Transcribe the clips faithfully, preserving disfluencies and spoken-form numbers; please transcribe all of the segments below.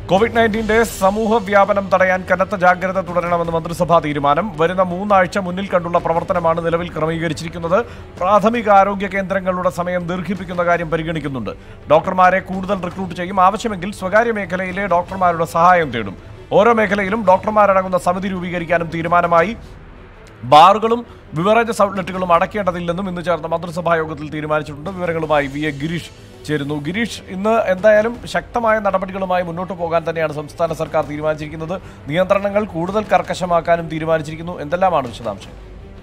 Covid നയൻറ്റീൻ്റെ സമൂഹ വ്യാപനം തടയാൻ കനത്ത ജാഗ്രത തുടരണമെന്ന് മന്ത്രിസഭാ തീരുമാനം. വരുന്ന മൂന്നാഴ്ച മുന്നിൽ കണ്ടുള്ള പ്രവർത്തനമാണ് നിലവിൽ ക്രമീകരിച്ചിരിക്കുന്നത്. പ്രാഥമിക ആരോഗ്യ കേന്ദ്രങ്ങളുടെ സമയം ദീർഘിപ്പിക്കുന്ന കാര്യം പരിഗണിക്കുന്നുണ്ട്. ഡോക്ടർമാരെ കൂടുതൽ റിക്രൂട്ട് ചെയ്യും. ആവശ്യമെങ്കിൽ സ്വകാര്യ മേഖലയിലെ ഡോക്ടർമാരുടെ സഹായം തേടും. ഓരോ മേഖലയിലും ഡോക്ടർമാരടങ്ങുന്ന സമിതി രൂപീകരിക്കാനും തീരുമാനമായി. ബാറുകളും ബിവറേജസ് ഔട്ട്ലെറ്റുകളും അടയ്ക്കേണ്ടതില്ലെന്നും ഇന്ന് ചേർന്ന മന്ത്രിസഭാ യോഗത്തിൽ തീരുമാനിച്ചിട്ടുണ്ട്. വിവരങ്ങളുമായി വി എ ഗിരീഷ് ചേരുന്നു. ഗിരീഷ്, ഇന്ന് എന്തായാലും ശക്തമായ നടപടികളുമായി മുന്നോട്ട് പോകാൻ തന്നെയാണ് സംസ്ഥാന സർക്കാർ തീരുമാനിച്ചിരിക്കുന്നത്. നിയന്ത്രണങ്ങൾ കൂടുതൽ കർക്കശമാക്കാനും തീരുമാനിച്ചിരിക്കുന്നു. എന്തെല്ലാമാണ് വിശദാംശങ്ങൾ?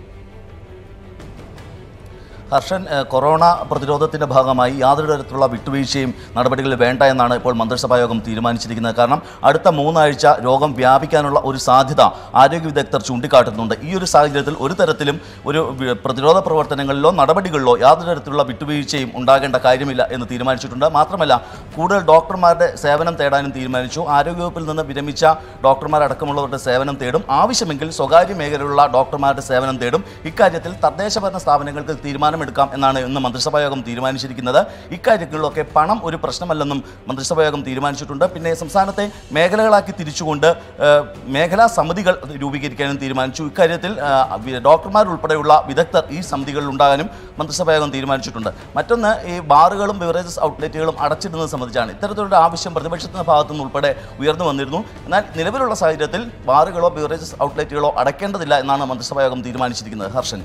ഹർഷൻ, കൊറോണ പ്രതിരോധത്തിൻ്റെ ഭാഗമായി യാതൊരു തരത്തിലുള്ള വിട്ടുവീഴ്ചയും നടപടികൾ വേണ്ട എന്നാണ് ഇപ്പോൾ മന്ത്രിസഭാ യോഗം തീരുമാനിച്ചിരിക്കുന്നത്. കാരണം അടുത്ത മൂന്നാഴ്ച രോഗം വ്യാപിക്കാനുള്ള ഒരു സാധ്യത ആരോഗ്യ വിദഗ്ധർ ചൂണ്ടിക്കാട്ടുന്നുണ്ട്. ഈ ഒരു സാഹചര്യത്തിൽ ഒരു തരത്തിലും ഒരു പ്രതിരോധ പ്രവർത്തനങ്ങളിലോ നടപടികളിലോ യാതൊരു തരത്തിലുള്ള വിട്ടുവീഴ്ചയും ഉണ്ടാകേണ്ട കാര്യമില്ല എന്ന് തീരുമാനിച്ചിട്ടുണ്ട്. മാത്രമല്ല, കൂടുതൽ ഡോക്ടർമാരുടെ സേവനം തേടാനും തീരുമാനിച്ചു. ആരോഗ്യവകുപ്പിൽ നിന്ന് വിരമിച്ച ഡോക്ടർമാരടക്കമുള്ളവരുടെ സേവനം തേടും. ആവശ്യമെങ്കിൽ സ്വകാര്യ മേഖലയിലുള്ള ഡോക്ടർമാരുടെ സേവനം തേടും. ഇക്കാര്യത്തിൽ തദ്ദേശഭരണ സ്ഥാപനങ്ങൾക്ക് തീരുമാനം എടുക്കാം എന്നാണ് ഇന്ന് മന്ത്രിസഭാ യോഗം തീരുമാനിച്ചിരിക്കുന്നത്. ഇക്കാര്യങ്ങളിലൊക്കെ പണം ഒരു പ്രശ്നമല്ലെന്നും മന്ത്രിസഭാ യോഗം തീരുമാനിച്ചിട്ടുണ്ട്. പിന്നെ സംസ്ഥാനത്തെ മേഖലകളാക്കി തിരിച്ചുകൊണ്ട് മേഖലാ സമിതികൾ രൂപീകരിക്കാനും തീരുമാനിച്ചു. ഇക്കാര്യത്തിൽ ഡോക്ടർമാരുൾപ്പെടെയുള്ള വിദഗ്ധർ ഈ സമിതികളിൽ ഉണ്ടാകാനും മന്ത്രിസഭാ യോഗം തീരുമാനിച്ചിട്ടുണ്ട്. മറ്റൊന്ന്, ഈ ബാറുകളും ബിവറേജസ് ഔട്ട്ലെറ്റുകളും അടച്ചിടുന്നത് സംബന്ധിച്ചാണ്. ഇത്തരത്തിലുള്ള ആവശ്യം പ്രതിപക്ഷത്തിന്റെ ഭാഗത്തുനിന്ന് ഉൾപ്പെടെ ഉയർന്നു വന്നിരുന്നു. എന്നാൽ നിലവിലുള്ള സാഹചര്യത്തിൽ ബാറുകളോ ബിവറേജസ് ഔട്ട്ലെറ്റുകളോ അടയ്ക്കേണ്ടതില്ല എന്നാണ് മന്ത്രിസഭാ യോഗം തീരുമാനിച്ചിരിക്കുന്നത്. ഹർഷൻ,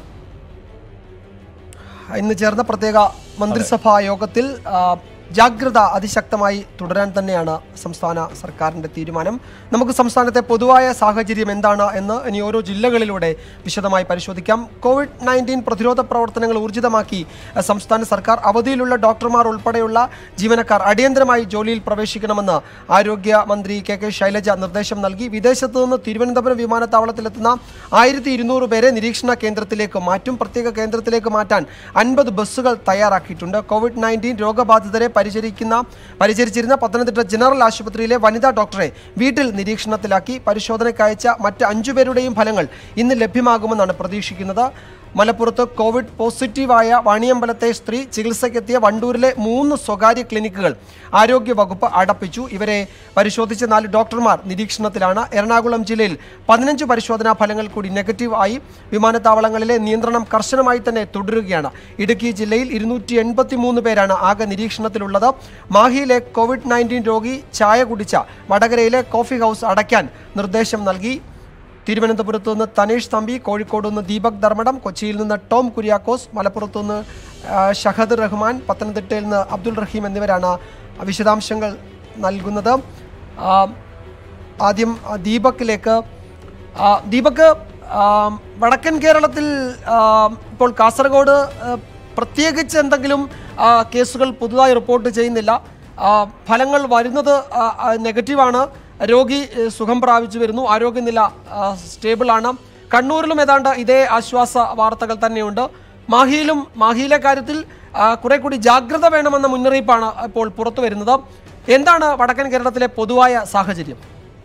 ഇന്ന് ചേർന്ന പ്രത്യേക മന്ത്രിസഭാ യോഗത്തിൽ ജാഗ്രത അതിശക്തമായി തുടരാൻ തന്നെയാണ് സംസ്ഥാന സർക്കാരിൻ്റെ തീരുമാനം. നമുക്ക് സംസ്ഥാനത്തെ പൊതുവായ സാഹചര്യം എന്താണ് എന്ന് ഇനി ഓരോ ജില്ലകളിലൂടെ വിശദമായി പരിശോധിക്കാം. കോവിഡ് നയൻറ്റീൻ പ്രതിരോധ പ്രവർത്തനങ്ങൾ ഊർജിതമാക്കി സംസ്ഥാന സർക്കാർ. അവധിയിലുള്ള ഡോക്ടർമാർ ഉൾപ്പെടെയുള്ള ജീവനക്കാർ അടിയന്തരമായി ജോലിയിൽ പ്രവേശിക്കണമെന്ന് ആരോഗ്യ മന്ത്രി കെ കെ ശൈലജ നിർദ്ദേശം നൽകി. വിദേശത്തു നിന്ന് തിരുവനന്തപുരം വിമാനത്താവളത്തിലെത്തുന്ന ആയിരത്തി ഇരുന്നൂറ് പേരെ നിരീക്ഷണ കേന്ദ്രത്തിലേക്ക് മാറ്റും. പ്രത്യേക കേന്ദ്രത്തിലേക്ക് മാറ്റാൻ അൻപത് ബസ്സുകൾ തയ്യാറാക്കിയിട്ടുണ്ട്. കോവിഡ് നയൻറ്റീൻ രോഗബാധിതരെ പരിചരിക്കുന്ന പരിചരിച്ചിരുന്ന പത്തനംതിട്ട ജനറൽ ആശുപത്രിയിലെ വനിതാ ഡോക്ടറെ വീട്ടിൽ നിരീക്ഷണത്തിലാക്കി. പരിശോധനയ്ക്ക് അയച്ച മറ്റ് അഞ്ചുപേരുടെയും ഫലങ്ങൾ ഇന്ന് ലഭ്യമാകുമെന്നാണ് പ്രതീക്ഷിക്കുന്നത്. മലപ്പുറത്ത് കോവിഡ് പോസിറ്റീവായ വാണിയമ്പലത്തെ സ്ത്രീ ചികിത്സയ്ക്കെത്തിയ വണ്ടൂരിലെ മൂന്ന് സ്വകാര്യ ക്ലിനിക്കുകൾ ആരോഗ്യവകുപ്പ് അടപ്പിച്ചു. ഇവരെ പരിശോധിച്ച നാല് ഡോക്ടർമാർ നിരീക്ഷണത്തിലാണ്. എറണാകുളം ജില്ലയിൽ പതിനഞ്ച് പരിശോധനാ ഫലങ്ങൾ കൂടി നെഗറ്റീവ് ആയി. വിമാനത്താവളങ്ങളിലെ നിയന്ത്രണം കർശനമായി തന്നെ തുടരുകയാണ്. ഇടുക്കി ജില്ലയിൽ ഇരുന്നൂറ്റി എൺപത്തി മൂന്ന് പേരാണ് ആകെ നിരീക്ഷണത്തിലുള്ളത്. മാഹിയിലെ കോവിഡ് നയൻറ്റീൻ രോഗി ചായ കുടിച്ച വടകരയിലെ കോഫി ഹൗസ് അടയ്ക്കാൻ നിർദ്ദേശം നൽകി. തിരുവനന്തപുരത്ത് നിന്ന് തനേഷ് തമ്പി, കോഴിക്കോട് നിന്ന് ദീപക് ധർമ്മടം, കൊച്ചിയിൽ നിന്ന് ടോം കുര്യാക്കോസ്, മലപ്പുറത്ത് നിന്ന് ഷഹദ് റഹ്മാൻ, പത്തനംതിട്ടയിൽ നിന്ന് അബ്ദുൾ റഹീം എന്നിവരാണ് വിശദാംശങ്ങൾ നൽകുന്നത്. ആദ്യം ദീപക്കിലേക്ക്. ദീപക്, വടക്കൻ കേരളത്തിൽ ഇപ്പോൾ കാസർഗോഡ് പ്രത്യേകിച്ച് എന്തെങ്കിലും കേസുകൾ പുതുതായി റിപ്പോർട്ട് ചെയ്യുന്നില്ല. ഫലങ്ങൾ വരുന്നത് നെഗറ്റീവാണ്. രോഗി സുഖം പ്രാപിച്ചു വരുന്നു. ആരോഗ്യനില സ്റ്റേബിളാണ്. കണ്ണൂരിലും ഏതാണ്ട് ഇതേ ആശ്വാസ വാർത്തകൾ തന്നെയുണ്ട്. മാഹിയിലും മാഹിയിലെ കാര്യത്തിൽ കുറെ കൂടി ജാഗ്രത വേണമെന്ന മുന്നറിയിപ്പാണ് ഇപ്പോൾ പുറത്തു വരുന്നത്. എന്താണ് വടക്കൻ കേരളത്തിലെ പൊതുവായ സാഹചര്യം?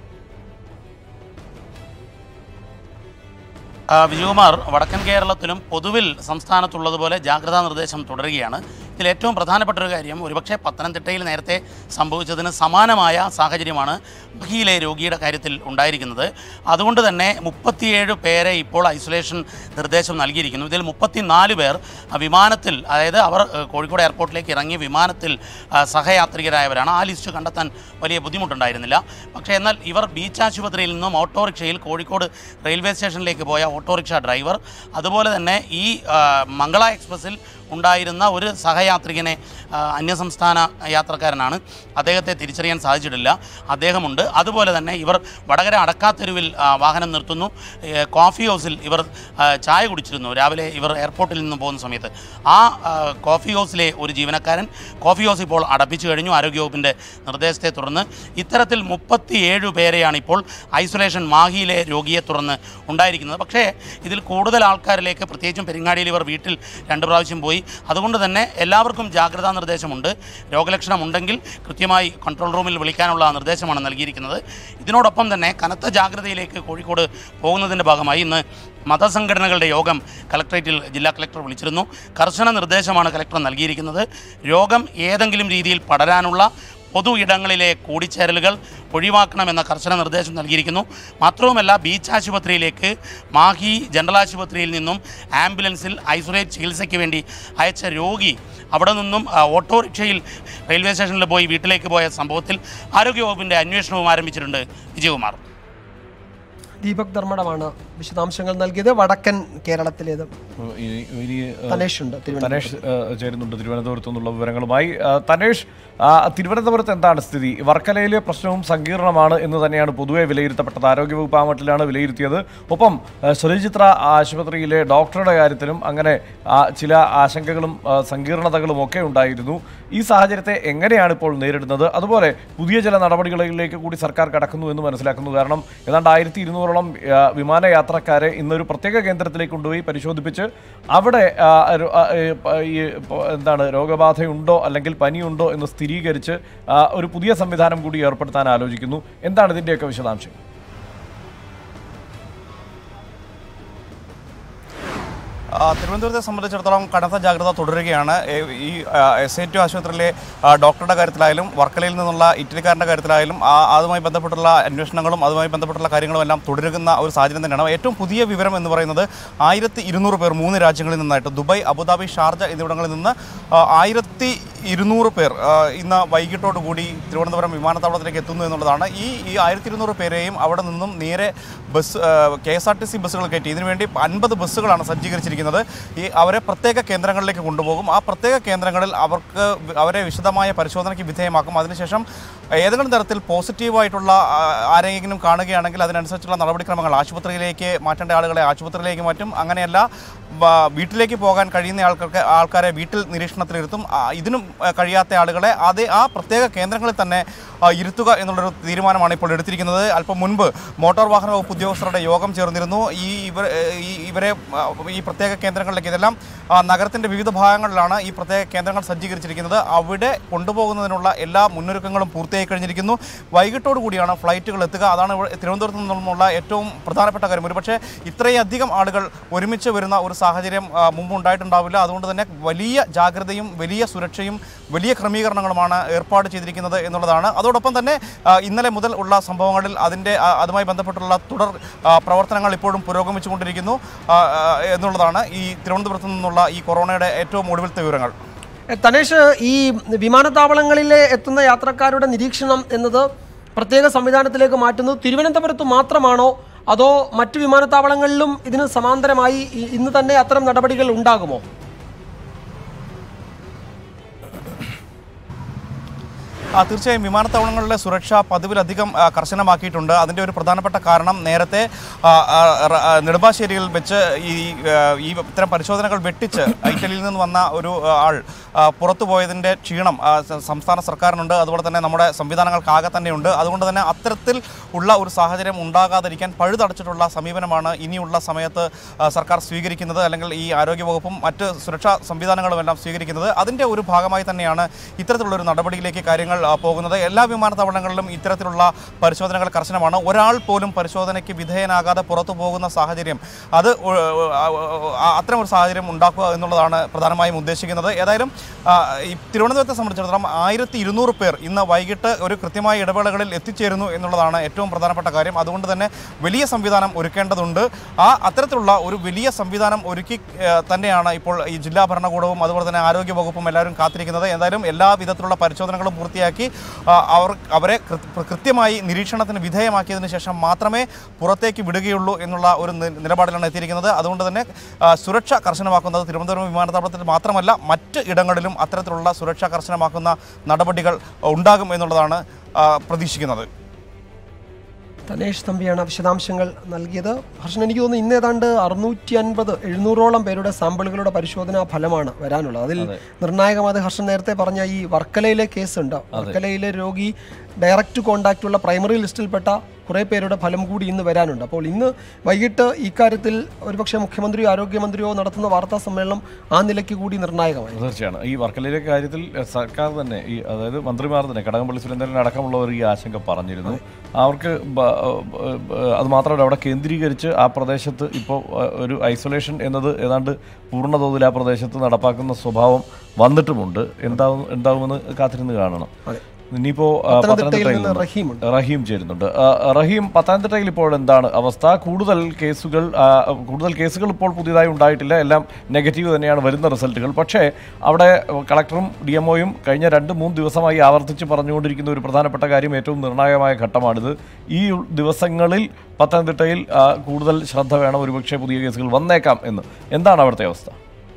വിജയകുമാർ, വടക്കൻ കേരളത്തിലും പൊതുവിൽ സംസ്ഥാനത്തുള്ളതുപോലെ ജാഗ്രതാ നിർദ്ദേശം തുടരുകയാണ്. ഇതിൽ ഏറ്റവും പ്രധാനപ്പെട്ട ഒരു കാര്യം, ഒരുപക്ഷെ പത്തനംതിട്ടയിൽ നേരത്തെ സംഭവിച്ചതിന് സമാനമായ സാഹചര്യമാണ് മാഹിയിലെ രോഗിയുടെ കാര്യത്തിൽ ഉണ്ടായിരിക്കുന്നത്. അതുകൊണ്ട് തന്നെ മുപ്പത്തിയേഴ് പേരെ ഇപ്പോൾ ഐസൊലേഷൻ നിർദ്ദേശം നൽകിയിരിക്കുന്നു. ഇതിൽ മുപ്പത്തിനാല് പേർ വിമാനത്തിൽ, അതായത് അവർ കോഴിക്കോട് എയർപോർട്ടിലേക്ക് ഇറങ്ങി വിമാനത്തിൽ സഹയാത്രികരായവരാണ്. ആ ലിസ്റ്റ് കണ്ടെത്താൻ വലിയ ബുദ്ധിമുട്ടുണ്ടായിരുന്നില്ല. പക്ഷേ എന്നാൽ ഇവർ ബീച്ച് ആശുപത്രിയിൽ നിന്നും ഓട്ടോറിക്ഷയിൽ കോഴിക്കോട് റെയിൽവേ സ്റ്റേഷനിലേക്ക് പോയ ഓട്ടോറിക്ഷ ഡ്രൈവർ, അതുപോലെ തന്നെ ഈ മംഗള എക്സ്പ്രസിൽ ഉണ്ടായിരുന്ന ഒരു സഹയാത്രികനെ, അന്യസംസ്ഥാന യാത്രക്കാരനാണ്, അദ്ദേഹത്തെ തിരിച്ചറിയാൻ സാധിച്ചിട്ടില്ല, അദ്ദേഹമുണ്ട്. അതുപോലെ തന്നെ ഇവർ വടകര അടക്കാത്തെരുവിൽ വാഹനം നിർത്തുന്നു. കോഫി ഹൗസിൽ ഇവർ ചായ കുടിച്ചിരുന്നു രാവിലെ ഇവർ എയർപോർട്ടിൽ നിന്ന് പോകുന്ന സമയത്ത്. ആ കോഫി ഹൗസിലെ ഒരു ജീവനക്കാരൻ കോഫി ഹൗസ് ഇപ്പോൾ അടപ്പിച്ചു കഴിഞ്ഞു ആരോഗ്യവകുപ്പിൻ്റെ നിർദ്ദേശത്തെ തുടർന്ന്. ഇത്തരത്തിൽ മുപ്പത്തിയേഴ് പേരെയാണ് ഇപ്പോൾ ഐസൊലേഷൻ മാഹിയിലെ രോഗിയെ തുടർന്ന് ഉണ്ടായിരിക്കുന്നത്. പക്ഷേ ഇതിൽ കൂടുതൽ ആൾക്കാരിലേക്ക്, പ്രത്യേകിച്ചും പെരിങ്ങാടിയിൽ ഇവർ വീട്ടിൽ രണ്ട് പ്രാവശ്യം പോയി. അതുകൊണ്ട് തന്നെ എല്ലാവർക്കും ജാഗ്രതാ നിർദ്ദേശമുണ്ട്. രോഗലക്ഷണം ഉണ്ടെങ്കിൽ കൃത്യമായി കൺട്രോൾ റൂമിൽ വിളിക്കാനുള്ള നിർദ്ദേശമാണ് നൽകിയിരിക്കുന്നത്. ഇതിനോടൊപ്പം തന്നെ കനത്ത ജാഗ്രതയിലേക്ക് കോഴിക്കോട് പോകുന്നതിൻ്റെ ഭാഗമായി ഇന്ന് മതസംഘടനകളുടെ യോഗം കളക്ടറേറ്റിൽ ജില്ലാ കളക്ടർ വിളിച്ചിരുന്നു. കർശന നിർദ്ദേശമാണ് കളക്ടർ നൽകിയിരിക്കുന്നത്. രോഗം ഏതെങ്കിലും രീതിയിൽ പടരാനുള്ള പൊതു ഇടങ്ങളിലെ കൂടിച്ചേരലുകൾ ഒഴിവാക്കണമെന്ന കർശന നിർദ്ദേശം നൽകിയിരിക്കുന്നു. മാത്രവുമല്ല ബീച്ച് ആശുപത്രിയിലേക്ക് മാഹി ജനറൽ ആശുപത്രിയിൽ നിന്നും ആംബുലൻസിൽ ഐസൊലേറ്റ് ചികിത്സയ്ക്ക് വേണ്ടി അയച്ച രോഗി അവിടെ നിന്നും ഓട്ടോറിക്ഷയിൽ റെയിൽവേ സ്റ്റേഷനിൽ പോയി വീട്ടിലേക്ക് പോയ സംഭവത്തിൽ ആരോഗ്യവകുപ്പിൻ്റെ അന്വേഷണവും ആരംഭിച്ചിട്ടുണ്ട്. വിജയകുമാർ. ദീപക് ധർമ്മടമാണ് വിശദാംശങ്ങൾ നൽകിയത്. വടക്കൻ കേരളത്തിലേത് തനേഷ് ഉണ്ട് തനേഷ് ചേരുന്നുണ്ട് തിരുവനന്തപുരത്തു നിന്നുള്ള വിവരങ്ങളുമായി. തനേഷ്, തിരുവനന്തപുരത്ത് എന്താണ് സ്ഥിതി? വർക്കലയിലെ പ്രശ്നവും സങ്കീർണമാണ് എന്ന് തന്നെയാണ് പൊതുവെ വിലയിരുത്തപ്പെട്ടത്. ആരോഗ്യവകുപ്പ് ആ മട്ടിലാണ് വിലയിരുത്തിയത്. ഒപ്പം ശ്രീചിത്ര ആശുപത്രിയിലെ ഡോക്ടറുടെ കാര്യത്തിലും അങ്ങനെ ചില ആശങ്കകളും സങ്കീർണതകളും ഒക്കെ ഉണ്ടായിരുന്നു. ഈ സാഹചര്യത്തെ എങ്ങനെയാണ് ഇപ്പോൾ നേരിടുന്നത്? അതുപോലെ പുതിയ ചില നടപടികളിലേക്ക് കൂടി സർക്കാർ കടക്കുന്നു എന്ന് മനസ്സിലാക്കുന്നു. കാരണം ഏതാണ്ട് ആയിരത്തി ഇരുന്നൂറോളം വിമാനയാത്രക്കാരെ ഇന്നൊരു പ്രത്യേക കേന്ദ്രത്തിലേക്ക് കൊണ്ടുപോയി പരിശോധിപ്പിച്ച് അവിടെ എന്താണ് രോഗബാധയുണ്ടോ അല്ലെങ്കിൽ പനിയുണ്ടോ എന്ന് സ്ഥിരീകരിച്ച് ഒരു പുതിയ സംവിധാനം കൂടി ഏർപ്പെടുത്താൻ ആലോചിക്കുന്നു. എന്താണ് ഇതിൻ്റെയൊക്കെ വിശദാംശം? തിരുവനന്തപുരത്തെ സംബന്ധിച്ചിടത്തോളം കനത്ത ജാഗ്രത തുടരുകയാണ്. ഈ എസ് ഐ ടി ആശുപത്രിയിലെ ഡോക്ടറുടെ കാര്യത്തിലായാലും വർക്കലയിൽ നിന്നുള്ള ഇറ്റലിക്കാരൻ്റെ കാര്യത്തിലായാലും അതുമായി ബന്ധപ്പെട്ടുള്ള അന്വേഷണങ്ങളും അതുമായി ബന്ധപ്പെട്ടുള്ള കാര്യങ്ങളും എല്ലാം തുടരുന്ന ഒരു സാഹചര്യം തന്നെയാണ്. ഏറ്റവും പുതിയ വിവരം എന്ന് പറയുന്നത് ആയിരത്തി ഇരുന്നൂറ് പേർ മൂന്ന് രാജ്യങ്ങളിൽ നിന്നായിട്ട് ദുബായ്, അബുദാബി, ഷാർജ എന്നിവിടങ്ങളിൽ നിന്ന് ആയിരത്തി ഇരുന്നൂറ് പേർ ഇന്ന് വൈകിട്ടോടുകൂടി തിരുവനന്തപുരം വിമാനത്താവളത്തിലേക്ക് എത്തുന്നു എന്നുള്ളതാണ്. ഈ ഈ ആയിരത്തി ഇരുന്നൂറ് പേരെയും അവിടെ നിന്നും നേരെ bus K S R T C ബസ്സുകൾ കയറ്റി ഇതിനുവേണ്ടി അൻപത് ബസ്സുകളാണ് സജ്ജീകരിച്ചിരിക്കുന്നത്. ഈ അവരെ പ്രത്യേക കേന്ദ്രങ്ങളിലേക്ക് കൊണ്ടുപോകും. ആ പ്രത്യേക കേന്ദ്രങ്ങളിൽ അവർക്ക് അവരെ വിശദമായ പരിശോധനയ്ക്ക് വിധേയമാക്കും. അതിനുശേഷം ഏതെങ്കിലും തരത്തിൽ പോസിറ്റീവായിട്ടുള്ള ആരെങ്കിലും കാണുകയാണെങ്കിൽ അതിനനുസരിച്ചുള്ള നടപടിക്രമങ്ങൾ ആശുപത്രിയിലേക്ക് മാറ്റേണ്ട ആളുകളെ ആശുപത്രിയിലേക്ക് മാറ്റും. അങ്ങനെയല്ല വീട്ടിലേക്ക് പോകാൻ കഴിയുന്ന ആൾക്കാർക്ക് ആൾക്കാരെ വീട്ടിൽ നിരീക്ഷണത്തിലിരുത്തും. ഇതിനും കഴിയാത്ത ആളുകളെ അത് ആ പ്രത്യേക കേന്ദ്രങ്ങളിൽ തന്നെ ഇരുത്തുക എന്നുള്ളൊരു തീരുമാനമാണ് ഇപ്പോൾ എടുത്തിരിക്കുന്നത്. അല്പം മുൻപ് മോട്ടോർ വാഹന വകുപ്പ് ഉദ്യോഗസ്ഥരുടെ യോഗം ചേർന്നിരുന്നു. ഈ ഇവർ ഇവരെ ഈ പ്രത്യേക കേന്ദ്രങ്ങളിലേക്ക് ഇതെല്ലാം നഗരത്തിൻ്റെ വിവിധ ഭാഗങ്ങളിലാണ് ഈ പ്രത്യേക കേന്ദ്രങ്ങൾ സജ്ജീകരിച്ചിരിക്കുന്നത്. അവിടെ കൊണ്ടുപോകുന്നതിനുള്ള എല്ലാ മുന്നൊരുക്കങ്ങളും പൂർത്തിയായി കഴിഞ്ഞിരിക്കുന്നു. വൈകിട്ടോടു കൂടിയാണ് ഫ്ലൈറ്റുകൾ എത്തുക. അതാണ് തിരുവനന്തപുരത്ത് നിന്നുള്ള ഏറ്റവും പ്രധാനപ്പെട്ട കാര്യം. ഒരുപക്ഷെ ഇത്രയധികം ആളുകൾ ഒരുമിച്ച് വരുന്ന ഒരു സാഹചര്യം മുമ്പ് ഉണ്ടായിട്ടുണ്ടാവില്ല. അതുകൊണ്ട് തന്നെ വലിയ ജാഗ്രതയും വലിയ സുരക്ഷയും വലിയ ക്രമീകരണങ്ങളുമാണ് ഏർപ്പാട് ചെയ്തിരിക്കുന്നത് എന്നുള്ളതാണ്. അതോടൊപ്പം തന്നെ ഇന്നലെ മുതൽ ഉള്ള സംഭവങ്ങളിൽ അതിൻ്റെ അതുമായി ബന്ധപ്പെട്ടുള്ള തുടർ പ്രവർത്തനങ്ങൾ ഇപ്പോഴും പുരോഗമിച്ചുകൊണ്ടിരിക്കുന്നു എന്നുള്ളതാണ് ഈ തിരുവനന്തപുരത്ത് നിന്നുള്ള ഈ കൊറോണയുടെ ഏറ്റവും ഒടുവിലത്തെ വിവരങ്ങൾ. തനേഷ്, ഈ വിമാനത്താവളങ്ങളിലെ എത്തുന്ന യാത്രക്കാരുടെ നിരീക്ഷണം എന്നത് പ്രത്യേക സംവിധാനത്തിലേക്ക് മാറ്റുന്നത് തിരുവനന്തപുരത്ത് മാത്രമാണോ അതോ മറ്റു വിമാനത്താവളങ്ങളിലും ഇതിന് സമാന്തരമായി ഇന്ന് തന്നെ അത്തരം നടപടികൾ ഉണ്ടാകുമോ? തീർച്ചയായും വിമാനത്താവളങ്ങളിലെ സുരക്ഷ പതിവിലധികം കർശനമാക്കിയിട്ടുണ്ട്. അതിൻ്റെ ഒരു പ്രധാനപ്പെട്ട കാരണം നേരത്തെ നെടുമ്പാശ്ശേരിയിൽ വെച്ച് ഈ ഈ ഇത്തരം പരിശോധനകൾ വെട്ടിച്ച് ഇറ്റലിയിൽ നിന്ന് വന്ന ഒരു ആൾ പുറത്തു പോയതിൻ്റെ ക്ഷീണം സംസ്ഥാന സർക്കാരിനുണ്ട്. അതുപോലെ തന്നെ നമ്മുടെ സംവിധാനങ്ങൾക്കാകെ തന്നെയുണ്ട്. അതുകൊണ്ട് തന്നെ അത്തരത്തിൽ ഉള്ള ഒരു സാഹചര്യം ഉണ്ടാകാതിരിക്കാൻ പഴുതടച്ചിട്ടുള്ള സമീപനമാണ് ഇനിയുള്ള സമയത്ത് സർക്കാർ സ്വീകരിക്കുന്നത്, അല്ലെങ്കിൽ ഈ ആരോഗ്യവകുപ്പും മറ്റ് സുരക്ഷാ സംവിധാനങ്ങളും എല്ലാം സ്വീകരിക്കുന്നത്. അതിൻ്റെ ഒരു ഭാഗമായി തന്നെയാണ് ഇത്തരത്തിലുള്ളൊരു നടപടിയിലേക്ക് കാര്യങ്ങൾ പോകുന്നത്. എല്ലാ വിമാനത്താവളങ്ങളിലും ഇത്തരത്തിലുള്ള പരിശോധനകൾ കർശനമാണ്. ഒരാൾ പോലും പരിശോധനയ്ക്ക് വിധേയനാകാതെ പുറത്തു പോകുന്ന സാഹചര്യം അത് അത്തരം ഒരു സാഹചര്യം ഉണ്ടാക്കുക എന്നുള്ളതാണ് പ്രധാനമായും ഉദ്ദേശിക്കുന്നത്. ഏതായാലും ഈ തിരുവനന്തപുരത്തെ സംബന്ധിച്ചിടത്തോളം ആയിരത്തി ഇരുന്നൂറ് പേർ ഇന്ന് വൈകിട്ട് ഒരു കൃത്യമായ ഇടവേളകളിൽ എത്തിച്ചേരുന്നു എന്നുള്ളതാണ് ഏറ്റവും പ്രധാനപ്പെട്ട കാര്യം. അതുകൊണ്ട് തന്നെ വലിയ സംവിധാനം ഒരുക്കേണ്ടതുണ്ട്. ആ അത്തരത്തിലുള്ള ഒരു വലിയ സംവിധാനം ഒരുക്കി തന്നെയാണ് ഇപ്പോൾ ഈ ജില്ലാ ഭരണകൂടവും അതുപോലെ തന്നെ ആരോഗ്യവകുപ്പും എല്ലാവരും കാത്തിരിക്കുന്നത്. എന്തായാലും എല്ലാ വിധത്തിലുള്ള പരിശോധനകളും പൂർത്തിയാക്കി അവർ അവരെ കൃത്യമായി നിരീക്ഷണത്തിന് വിധേയമാക്കിയതിനു ശേഷം മാത്രമേ പുറത്തേക്ക് വിടുകയുള്ളൂ എന്നുള്ള ഒരു നിലപാടിലാണ് എത്തിയിരിക്കുന്നത്. അതുകൊണ്ട് തന്നെ സുരക്ഷ കർശനമാക്കുന്നത് തിരുവനന്തപുരം വിമാനത്താവളത്തിൽ മാത്രമല്ല മറ്റ് ഇടങ്ങളിലും അത്തരത്തിലുള്ള സുരക്ഷ കർശനമാക്കുന്ന നടപടികൾ ഉണ്ടാകും എന്നുള്ളതാണ് പ്രതീക്ഷിക്കുന്നത്. തനേഷ് തമ്പിയാണ് വിശദാംശങ്ങൾ നൽകിയത്. ഹർഷൻ, എനിക്ക് തോന്നുന്നു ഇന്ന് ഏതാണ്ട് അറുന്നൂറ്റി അൻപത് എഴുന്നൂറോളം പേരുടെ സാമ്പിളുകളുടെ പരിശോധനാ ഫലമാണ് വരാനുള്ളത്. അതിൽ നിർണായകമായത് ഹർഷൻ നേരത്തെ പറഞ്ഞ ഈ വർക്കലയിലെ കേസുണ്ട്. വർക്കലയിലെ രോഗി ഡയറക്റ്റ് കോണ്ടാക്റ്റ് ഉള്ള പ്രൈമറി ലിസ്റ്റിൽപ്പെട്ട കുറേ പേരുടെ ഫലം കൂടി ഇന്ന് വരാനുണ്ട്. അപ്പോൾ ഇന്ന് വൈകിട്ട് ഇക്കാര്യത്തിൽ ഒരുപക്ഷെ മുഖ്യമന്ത്രിയോ ആരോഗ്യമന്ത്രിയോ നടത്തുന്ന വാർത്താ സമ്മേളനം ആ നിലയ്ക്ക് കൂടി നിർണായകമായി. തീർച്ചയാണ് ഈ വർക്കലയിലെ കാര്യത്തിൽ സർക്കാർ തന്നെ ഈ അതായത് മന്ത്രിമാർ തന്നെ കടകംപള്ളി സുരേന്ദ്രൻ അടക്കമുള്ളവർ ഈ ആശങ്ക പറഞ്ഞിരുന്നു. അവർക്ക് അത് മാത്രമല്ല അവിടെ കേന്ദ്രീകരിച്ച് ആ പ്രദേശത്ത് ഇപ്പോൾ ഒരു ഐസൊലേഷൻ എന്നത് ഏതാണ്ട് പൂർണ്ണതോതിൽ ആ പ്രദേശത്ത് നടപ്പാക്കുന്ന സ്വഭാവം വന്നിട്ടുമുണ്ട്. എന്താവും എന്താവുമെന്ന് കാത്തിരുന്ന് കാണണം. ഇനിയിപ്പോൾ പത്തനംതിട്ടയിൽ പത്തനംതിട്ടയിൽ നിന്ന് നിന്ന് റഹീമുണ്ട്. റഹീം ചേരുന്നുണ്ട്. ആ, റഹീം, പത്തനംതിട്ടയിൽ ഇപ്പോൾ എന്താണ് അവസ്ഥ? കൂടുതൽ കേസുകൾ ആ, കൂടുതൽ കേസുകൾ ഇപ്പോൾ പുതിയതായി ഉണ്ടായിട്ടില്ല, എല്ലാം നെഗറ്റീവ് തന്നെയാണ് വരുന്ന റിസൾട്ടുകൾ. പക്ഷേ അവിടെ കളക്ടറും ഡി എം ഒയും കഴിഞ്ഞ രണ്ട് മൂന്ന് ദിവസമായി ആവർത്തിച്ച് പറഞ്ഞുകൊണ്ടിരിക്കുന്ന ഒരു പ്രധാനപ്പെട്ട കാര്യം, ഏറ്റവും നിർണായകമായ ഘട്ടമാണിത്. ഈ ദിവസങ്ങളിൽ പത്തനംതിട്ടയിൽ ആ, കൂടുതൽ ശ്രദ്ധ വേണം, ഒരുപക്ഷെ പുതിയ കേസുകൾ വന്നേക്കാം എന്ന്. എന്താണ് അവിടുത്തെ അവസ്ഥ?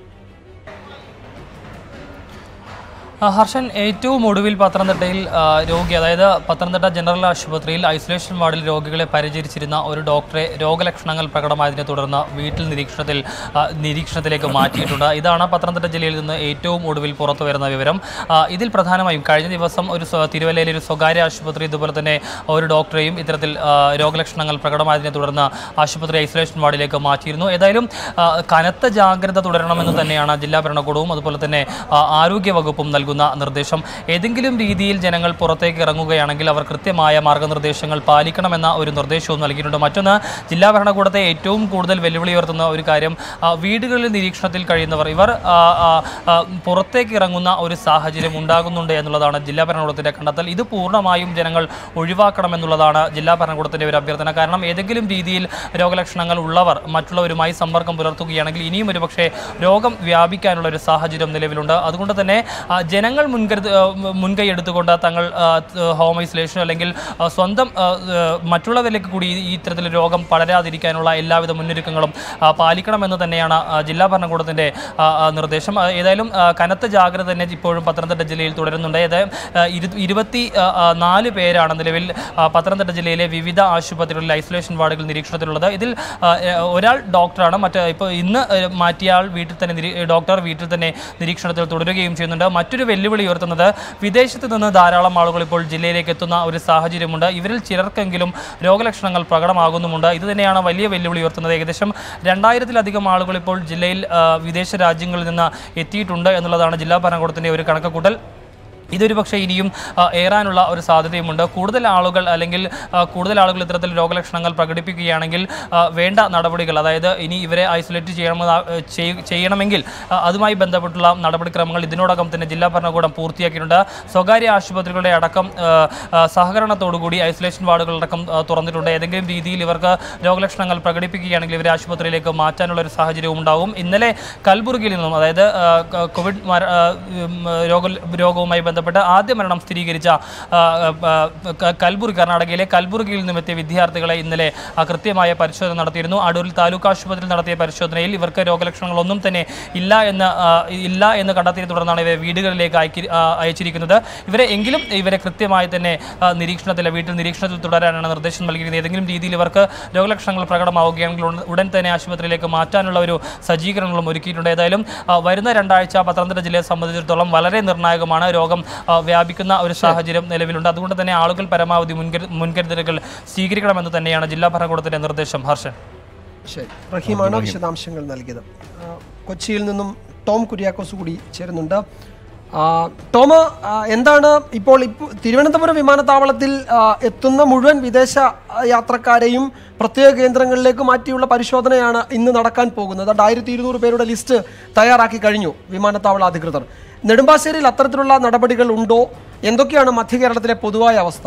ഹർഷൻ, ഏറ്റവും ഒടുവിൽ പത്തനംതിട്ടയിൽ രോഗി, അതായത് പത്തനംതിട്ട ജനറൽ ആശുപത്രിയിൽ ഐസൊലേഷൻ വാർഡിൽ രോഗികളെ പരിചരിച്ചിരുന്ന ഒരു ഡോക്ടറെ രോഗലക്ഷണങ്ങൾ പ്രകടമായതിനെ തുടർന്ന് വീട്ടിൽ നിരീക്ഷണത്തിൽ നിരീക്ഷണത്തിലേക്ക് മാറ്റിയിട്ടുണ്ട്. ഇതാണ് പത്തനംതിട്ട ജില്ലയിൽ നിന്ന് ഏറ്റവും ഒടുവിൽ പുറത്തു വരുന്ന വിവരം. ഇതിൽ പ്രധാനമായും കഴിഞ്ഞ ദിവസം ഒരു തിരുവല്ലയിലെ ഒരു സ്വകാര്യ ആശുപത്രി ഇതുപോലെ തന്നെ ഒരു ഡോക്ടറെയും ഇത്തരത്തിൽ രോഗലക്ഷണങ്ങൾ പ്രകടമായതിനെ തുടർന്ന് ആശുപത്രി ഐസൊലേഷൻ വാർഡിലേക്ക് മാറ്റിയിരുന്നു. ഏതായാലും കനത്ത ജാഗ്രത തുടരണമെന്ന് തന്നെയാണ് ജില്ലാ ഭരണകൂടവും അതുപോലെ തന്നെ ആരോഗ്യവകുപ്പും നൽകുന്നത് നിർദ്ദേശം. ഏതെങ്കിലും രീതിയിൽ ജനങ്ങൾ പുറത്തേക്ക് ഇറങ്ങുകയാണെങ്കിൽ അവർ കൃത്യമായ മാർഗനിർദ്ദേശങ്ങൾ പാലിക്കണമെന്ന ഒരു നിർദ്ദേശവും നൽകിയിട്ടുണ്ട്. മറ്റൊന്ന്, ജില്ലാ ഭരണകൂടത്തെ ഏറ്റവും കൂടുതൽ വെല്ലുവിളി ഉയർത്തുന്ന ഒരു കാര്യം, വീടുകളിൽ നിരീക്ഷണത്തിൽ കഴിയുന്നവർ ഇവർ പുറത്തേക്ക് ഇറങ്ങുന്ന ഒരു സാഹചര്യം ഉണ്ടാകുന്നുണ്ട് എന്നുള്ളതാണ് ജില്ലാ ഭരണകൂടത്തിൻ്റെ കണ്ടെത്തൽ. ഇത് പൂർണ്ണമായും ജനങ്ങൾ ഒഴിവാക്കണമെന്നുള്ളതാണ് ജില്ലാ ഭരണകൂടത്തിൻ്റെ ഒരു അഭ്യർത്ഥന. കാരണം ഏതെങ്കിലും രീതിയിൽ രോഗലക്ഷണങ്ങൾ ഉള്ളവർ മറ്റുള്ളവരുമായി സമ്പർക്കം പുലർത്തുകയാണെങ്കിൽ ഇനിയും ഒരുപക്ഷെ രോഗം വ്യാപിക്കാനുള്ള ഒരു സാഹചര്യം നിലവിലുണ്ട്. അതുകൊണ്ട് തന്നെ ജനങ്ങൾ മുൻകരുത് മുൻകൈ എടുത്തുകൊണ്ട് തങ്ങൾ ഹോം ഐസൊലേഷനോ അല്ലെങ്കിൽ സ്വന്തം മറ്റുള്ളവരിലേക്ക് കൂടി ഈ ഇത്തരത്തിൽ രോഗം പടരാതിരിക്കാനുള്ള എല്ലാവിധ മുന്നൊരുക്കങ്ങളും പാലിക്കണമെന്ന് തന്നെയാണ് ജില്ലാ ഭരണകൂടത്തിൻ്റെ നിർദ്ദേശം. ഏതായാലും കനത്ത ജാഗ്രത തന്നെ ഇപ്പോഴും പത്തനംതിട്ട ജില്ലയിൽ തുടരുന്നുണ്ട്. ഏതായാലും ഇരുപത്തി നാല് പേരാണ് നിലവിൽ പത്തനംതിട്ട ജില്ലയിലെ വിവിധ ആശുപത്രികളിൽ ഐസൊലേഷൻ വാർഡുകൾ നിരീക്ഷണത്തിലുള്ളത്. ഇതിൽ ഒരാൾ ഡോക്ടറാണ്. മറ്റ് ഇപ്പോൾ ഇന്ന് മാറ്റിയ ആൾ വീട്ടിൽ തന്നെ ഡോക്ടർ വീട്ടിൽ തന്നെ നിരീക്ഷണത്തിൽ തുടരുകയും ചെയ്യുന്നുണ്ട്. മറ്റൊരു വെല്ലുവിളി ഉയർത്തുന്നത്, വിദേശത്ത് നിന്ന് ധാരാളം ആളുകൾ ഇപ്പോൾ ജില്ലയിലേക്ക് എത്തുന്ന ഒരു സാഹചര്യമുണ്ട്. ഇവരിൽ ചിലർക്കെങ്കിലും രോഗലക്ഷണങ്ങൾ പ്രകടമാകുന്നുമുണ്ട്. ഇത് തന്നെയാണ് വലിയ വെല്ലുവിളി ഉയർത്തുന്നത്. ഏകദേശം രണ്ടായിരത്തിലധികം ആളുകൾ ഇപ്പോൾ ജില്ലയിൽ വിദേശ രാജ്യങ്ങളിൽ നിന്ന് എത്തിയിട്ടുണ്ട് എന്നുള്ളതാണ് ജില്ലാ ഭരണകൂടത്തിൻ്റെ ഒരു കണക്കുകൂട്ടൽ. ഇതൊരു പക്ഷേ ഇനിയും ഏറാനുള്ള ഒരു സാധ്യതയുമുണ്ട്. കൂടുതൽ ആളുകൾ അല്ലെങ്കിൽ കൂടുതൽ ആളുകൾ ഇത്തരത്തിൽ രോഗലക്ഷണങ്ങൾ പ്രകടിപ്പിക്കുകയാണെങ്കിൽ വേണ്ട നടപടികൾ, അതായത് ഇനി ഇവരെ ഐസൊലേറ്റ് ചെയ്യണമെന്ന് ചെയ്യണമെങ്കിൽ അതുമായി ബന്ധപ്പെട്ടുള്ള നടപടിക്രമങ്ങൾ ഇതിനോടകം തന്നെ ജില്ലാ ഭരണകൂടം പൂർത്തിയാക്കിയിട്ടുണ്ട്. സ്വകാര്യ ആശുപത്രികളുടെ അടക്കം സഹകരണത്തോടുകൂടി ഐസൊലേഷൻ വാർഡുകളടക്കം തുറന്നിട്ടുണ്ട്. ഏതെങ്കിലും രീതിയിൽ ഇവർക്ക് രോഗലക്ഷണങ്ങൾ പ്രകടിപ്പിക്കുകയാണെങ്കിൽ ഇവരെ ആശുപത്രിയിലേക്ക് മാറ്റാനുള്ള ഒരു സാഹചര്യവും ഉണ്ടാവും. ഇന്നലെ കൽബുർഗിയിൽ നിന്നും, അതായത് കോവിഡ് രോഗ രോഗവുമായി ബന്ധപ്പെട്ട് ആദ്യ മരണം സ്ഥിരീകരിച്ച കൽബുർഗി, കർണാടകയിലെ കൽബുർഗിയിൽ നിന്നും എത്തിയ വിദ്യാർത്ഥികളെ ഇന്നലെ കൃത്യമായ പരിശോധന നടത്തിയിരുന്നു. അടൂരിൽ താലൂക്ക് ആശുപത്രിയിൽ നടത്തിയ പരിശോധനയിൽ ഇവർക്ക് രോഗലക്ഷണങ്ങളൊന്നും തന്നെ ഇല്ല എന്ന് ഇല്ല എന്ന് കണ്ടെത്തിയതിനെ തുടർന്നാണ് ഇവരെ വീടുകളിലേക്ക് അയക്കി അയച്ചിരിക്കുന്നത്. ഇവരെ എങ്കിലും ഇവരെ കൃത്യമായി തന്നെ നിരീക്ഷണത്തിൽ വീട്ടിൽ നിരീക്ഷണത്തിൽ തുടരാനാണ് നിർദ്ദേശം നൽകിയിരുന്നത്. ഏതെങ്കിലും രീതിയിൽ ഇവർക്ക് രോഗലക്ഷണങ്ങൾ പ്രകടമാവുകയാണെങ്കിൽ ഉടൻ തന്നെ ആശുപത്രിയിലേക്ക് മാറ്റാനുള്ള ഒരു സജ്ജീകരണങ്ങളും ഒരുക്കിയിട്ടുണ്ട്. ഏതായാലും വരുന്ന രണ്ടാഴ്ച പത്തനംതിട്ട ജില്ലയെ സംബന്ധിച്ചിടത്തോളം വളരെ നിർണായകമാണ്. രോഗം വ്യാപിക്കുന്ന ഒരു സാഹചര്യം നിലവിലുണ്ട്. അതുകൊണ്ട് തന്നെ ആളുകൾ പരമാവധി മുൻകരു മുൻകരുതലുകൾ സ്വീകരിക്കണമെന്ന് തന്നെയാണ് ജില്ലാ ഭരണകൂടത്തിന്റെ നിർദ്ദേശം. ഹർഷൻ, ശരി, റഹീമാണ് വിശദാംശങ്ങൾ നൽകിയത്. കൊച്ചിയിൽ നിന്നും ടോം കുര്യാക്കോസ് കൂടി ചേരുന്നുണ്ട്. ടോം, എന്താണ് ഇപ്പോൾ ഇപ്പോൾ തിരുവനന്തപുരം വിമാനത്താവളത്തിൽ എത്തുന്ന മുഴുവൻ വിദേശ യാത്രക്കാരെയും പ്രത്യേക കേന്ദ്രങ്ങളിലേക്ക് മാറ്റിയുള്ള പരിശോധനയാണ് ഇന്ന് നടക്കാൻ പോകുന്നത്. ആയിരത്തി ഇരുന്നൂറ് പേരുടെ ലിസ്റ്റ് തയ്യാറാക്കി കഴിഞ്ഞു വിമാനത്താവള അധികൃതർ. നെടുമ്പാശ്ശേരിയിൽ അത്തരത്തിലുള്ള നടപടികൾ ഉണ്ടോ? എന്തൊക്കെയാണ് മധ്യ കേരളത്തിലെ പൊതുവായ അവസ്ഥ?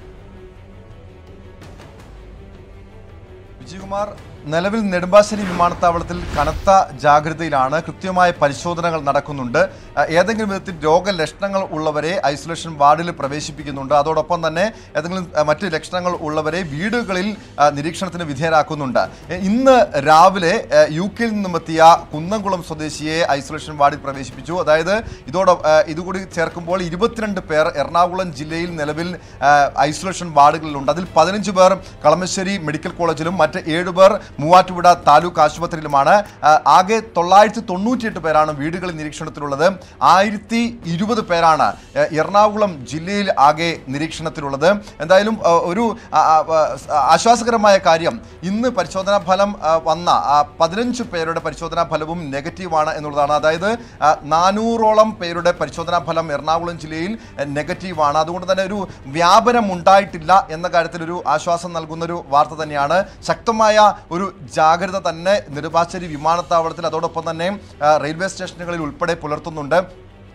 വിജയകുമാർ, നിലവിൽ നെടുമ്പാശ്ശേരി വിമാനത്താവളത്തിൽ കനത്ത ജാഗ്രതയിലാണ്. കൃത്യമായ പരിശോധനകൾ നടക്കുന്നുണ്ട്. ഏതെങ്കിലും വിധത്തിൽ രോഗലക്ഷണങ്ങൾ ഉള്ളവരെ ഐസൊലേഷൻ വാർഡിൽ പ്രവേശിപ്പിക്കുന്നുണ്ട്. അതോടൊപ്പം തന്നെ ഏതെങ്കിലും മറ്റ് ലക്ഷണങ്ങൾ ഉള്ളവരെ വീടുകളിൽ നിരീക്ഷണത്തിന് വിധേയരാക്കുന്നുണ്ട്. ഇന്ന് രാവിലെ യു കെയിൽ നിന്നുമെത്തിയ കുന്നംകുളം സ്വദേശിയെ ഐസൊലേഷൻ വാർഡിൽ പ്രവേശിപ്പിച്ചു. അതായത് ഇതോടൊപ്പം ഇതുകൂടി ചേർക്കുമ്പോൾ ഇരുപത്തിരണ്ട് പേർ എറണാകുളം ജില്ലയിൽ നിലവിൽ ഐസൊലേഷൻ വാർഡുകളിലുണ്ട്. അതിൽ പതിനഞ്ച് പേർ കളമശ്ശേരി മെഡിക്കൽ കോളേജിലും മറ്റ് ഏഴ് പേർ മൂവാറ്റുപുഴ താലൂക്ക് ആശുപത്രിയിലുമാണ്. ആകെ തൊള്ളായിരത്തി തൊണ്ണൂറ്റിയെട്ട് പേരാണ് വീടുകളിൽ നിരീക്ഷണത്തിലുള്ളത്. ആയിരത്തി ഇരുപത് പേരാണ് എറണാകുളം ജില്ലയിൽ ആകെ നിരീക്ഷണത്തിലുള്ളത്. എന്തായാലും ഒരു ആശ്വാസകരമായ കാര്യം, ഇന്ന് പരിശോധനാ ഫലം വന്ന പതിനഞ്ച് പേരുടെ പരിശോധനാ ഫലവും നെഗറ്റീവാണ് എന്നുള്ളതാണ്. അതായത് നാനൂറോളം പേരുടെ പരിശോധനാ ഫലം എറണാകുളം ജില്ലയിൽ നെഗറ്റീവാണ്. അതുകൊണ്ട് തന്നെ ഒരു വ്യാപനം ഉണ്ടായിട്ടില്ല എന്ന കാര്യത്തിൽ ഒരു ആശ്വാസം നൽകുന്നൊരു വാർത്ത തന്നെയാണ്. ശക്തമായ ഒരു ജാഗ്രത തന്നെ നെടുമ്പാശ്ശേരി വിമാനത്താവളത്തിൽ അതോടൊപ്പം തന്നെ റെയിൽവേ സ്റ്റേഷനുകളിൽ ഉൾപ്പെടെ പുലർത്തുന്നുണ്ട്.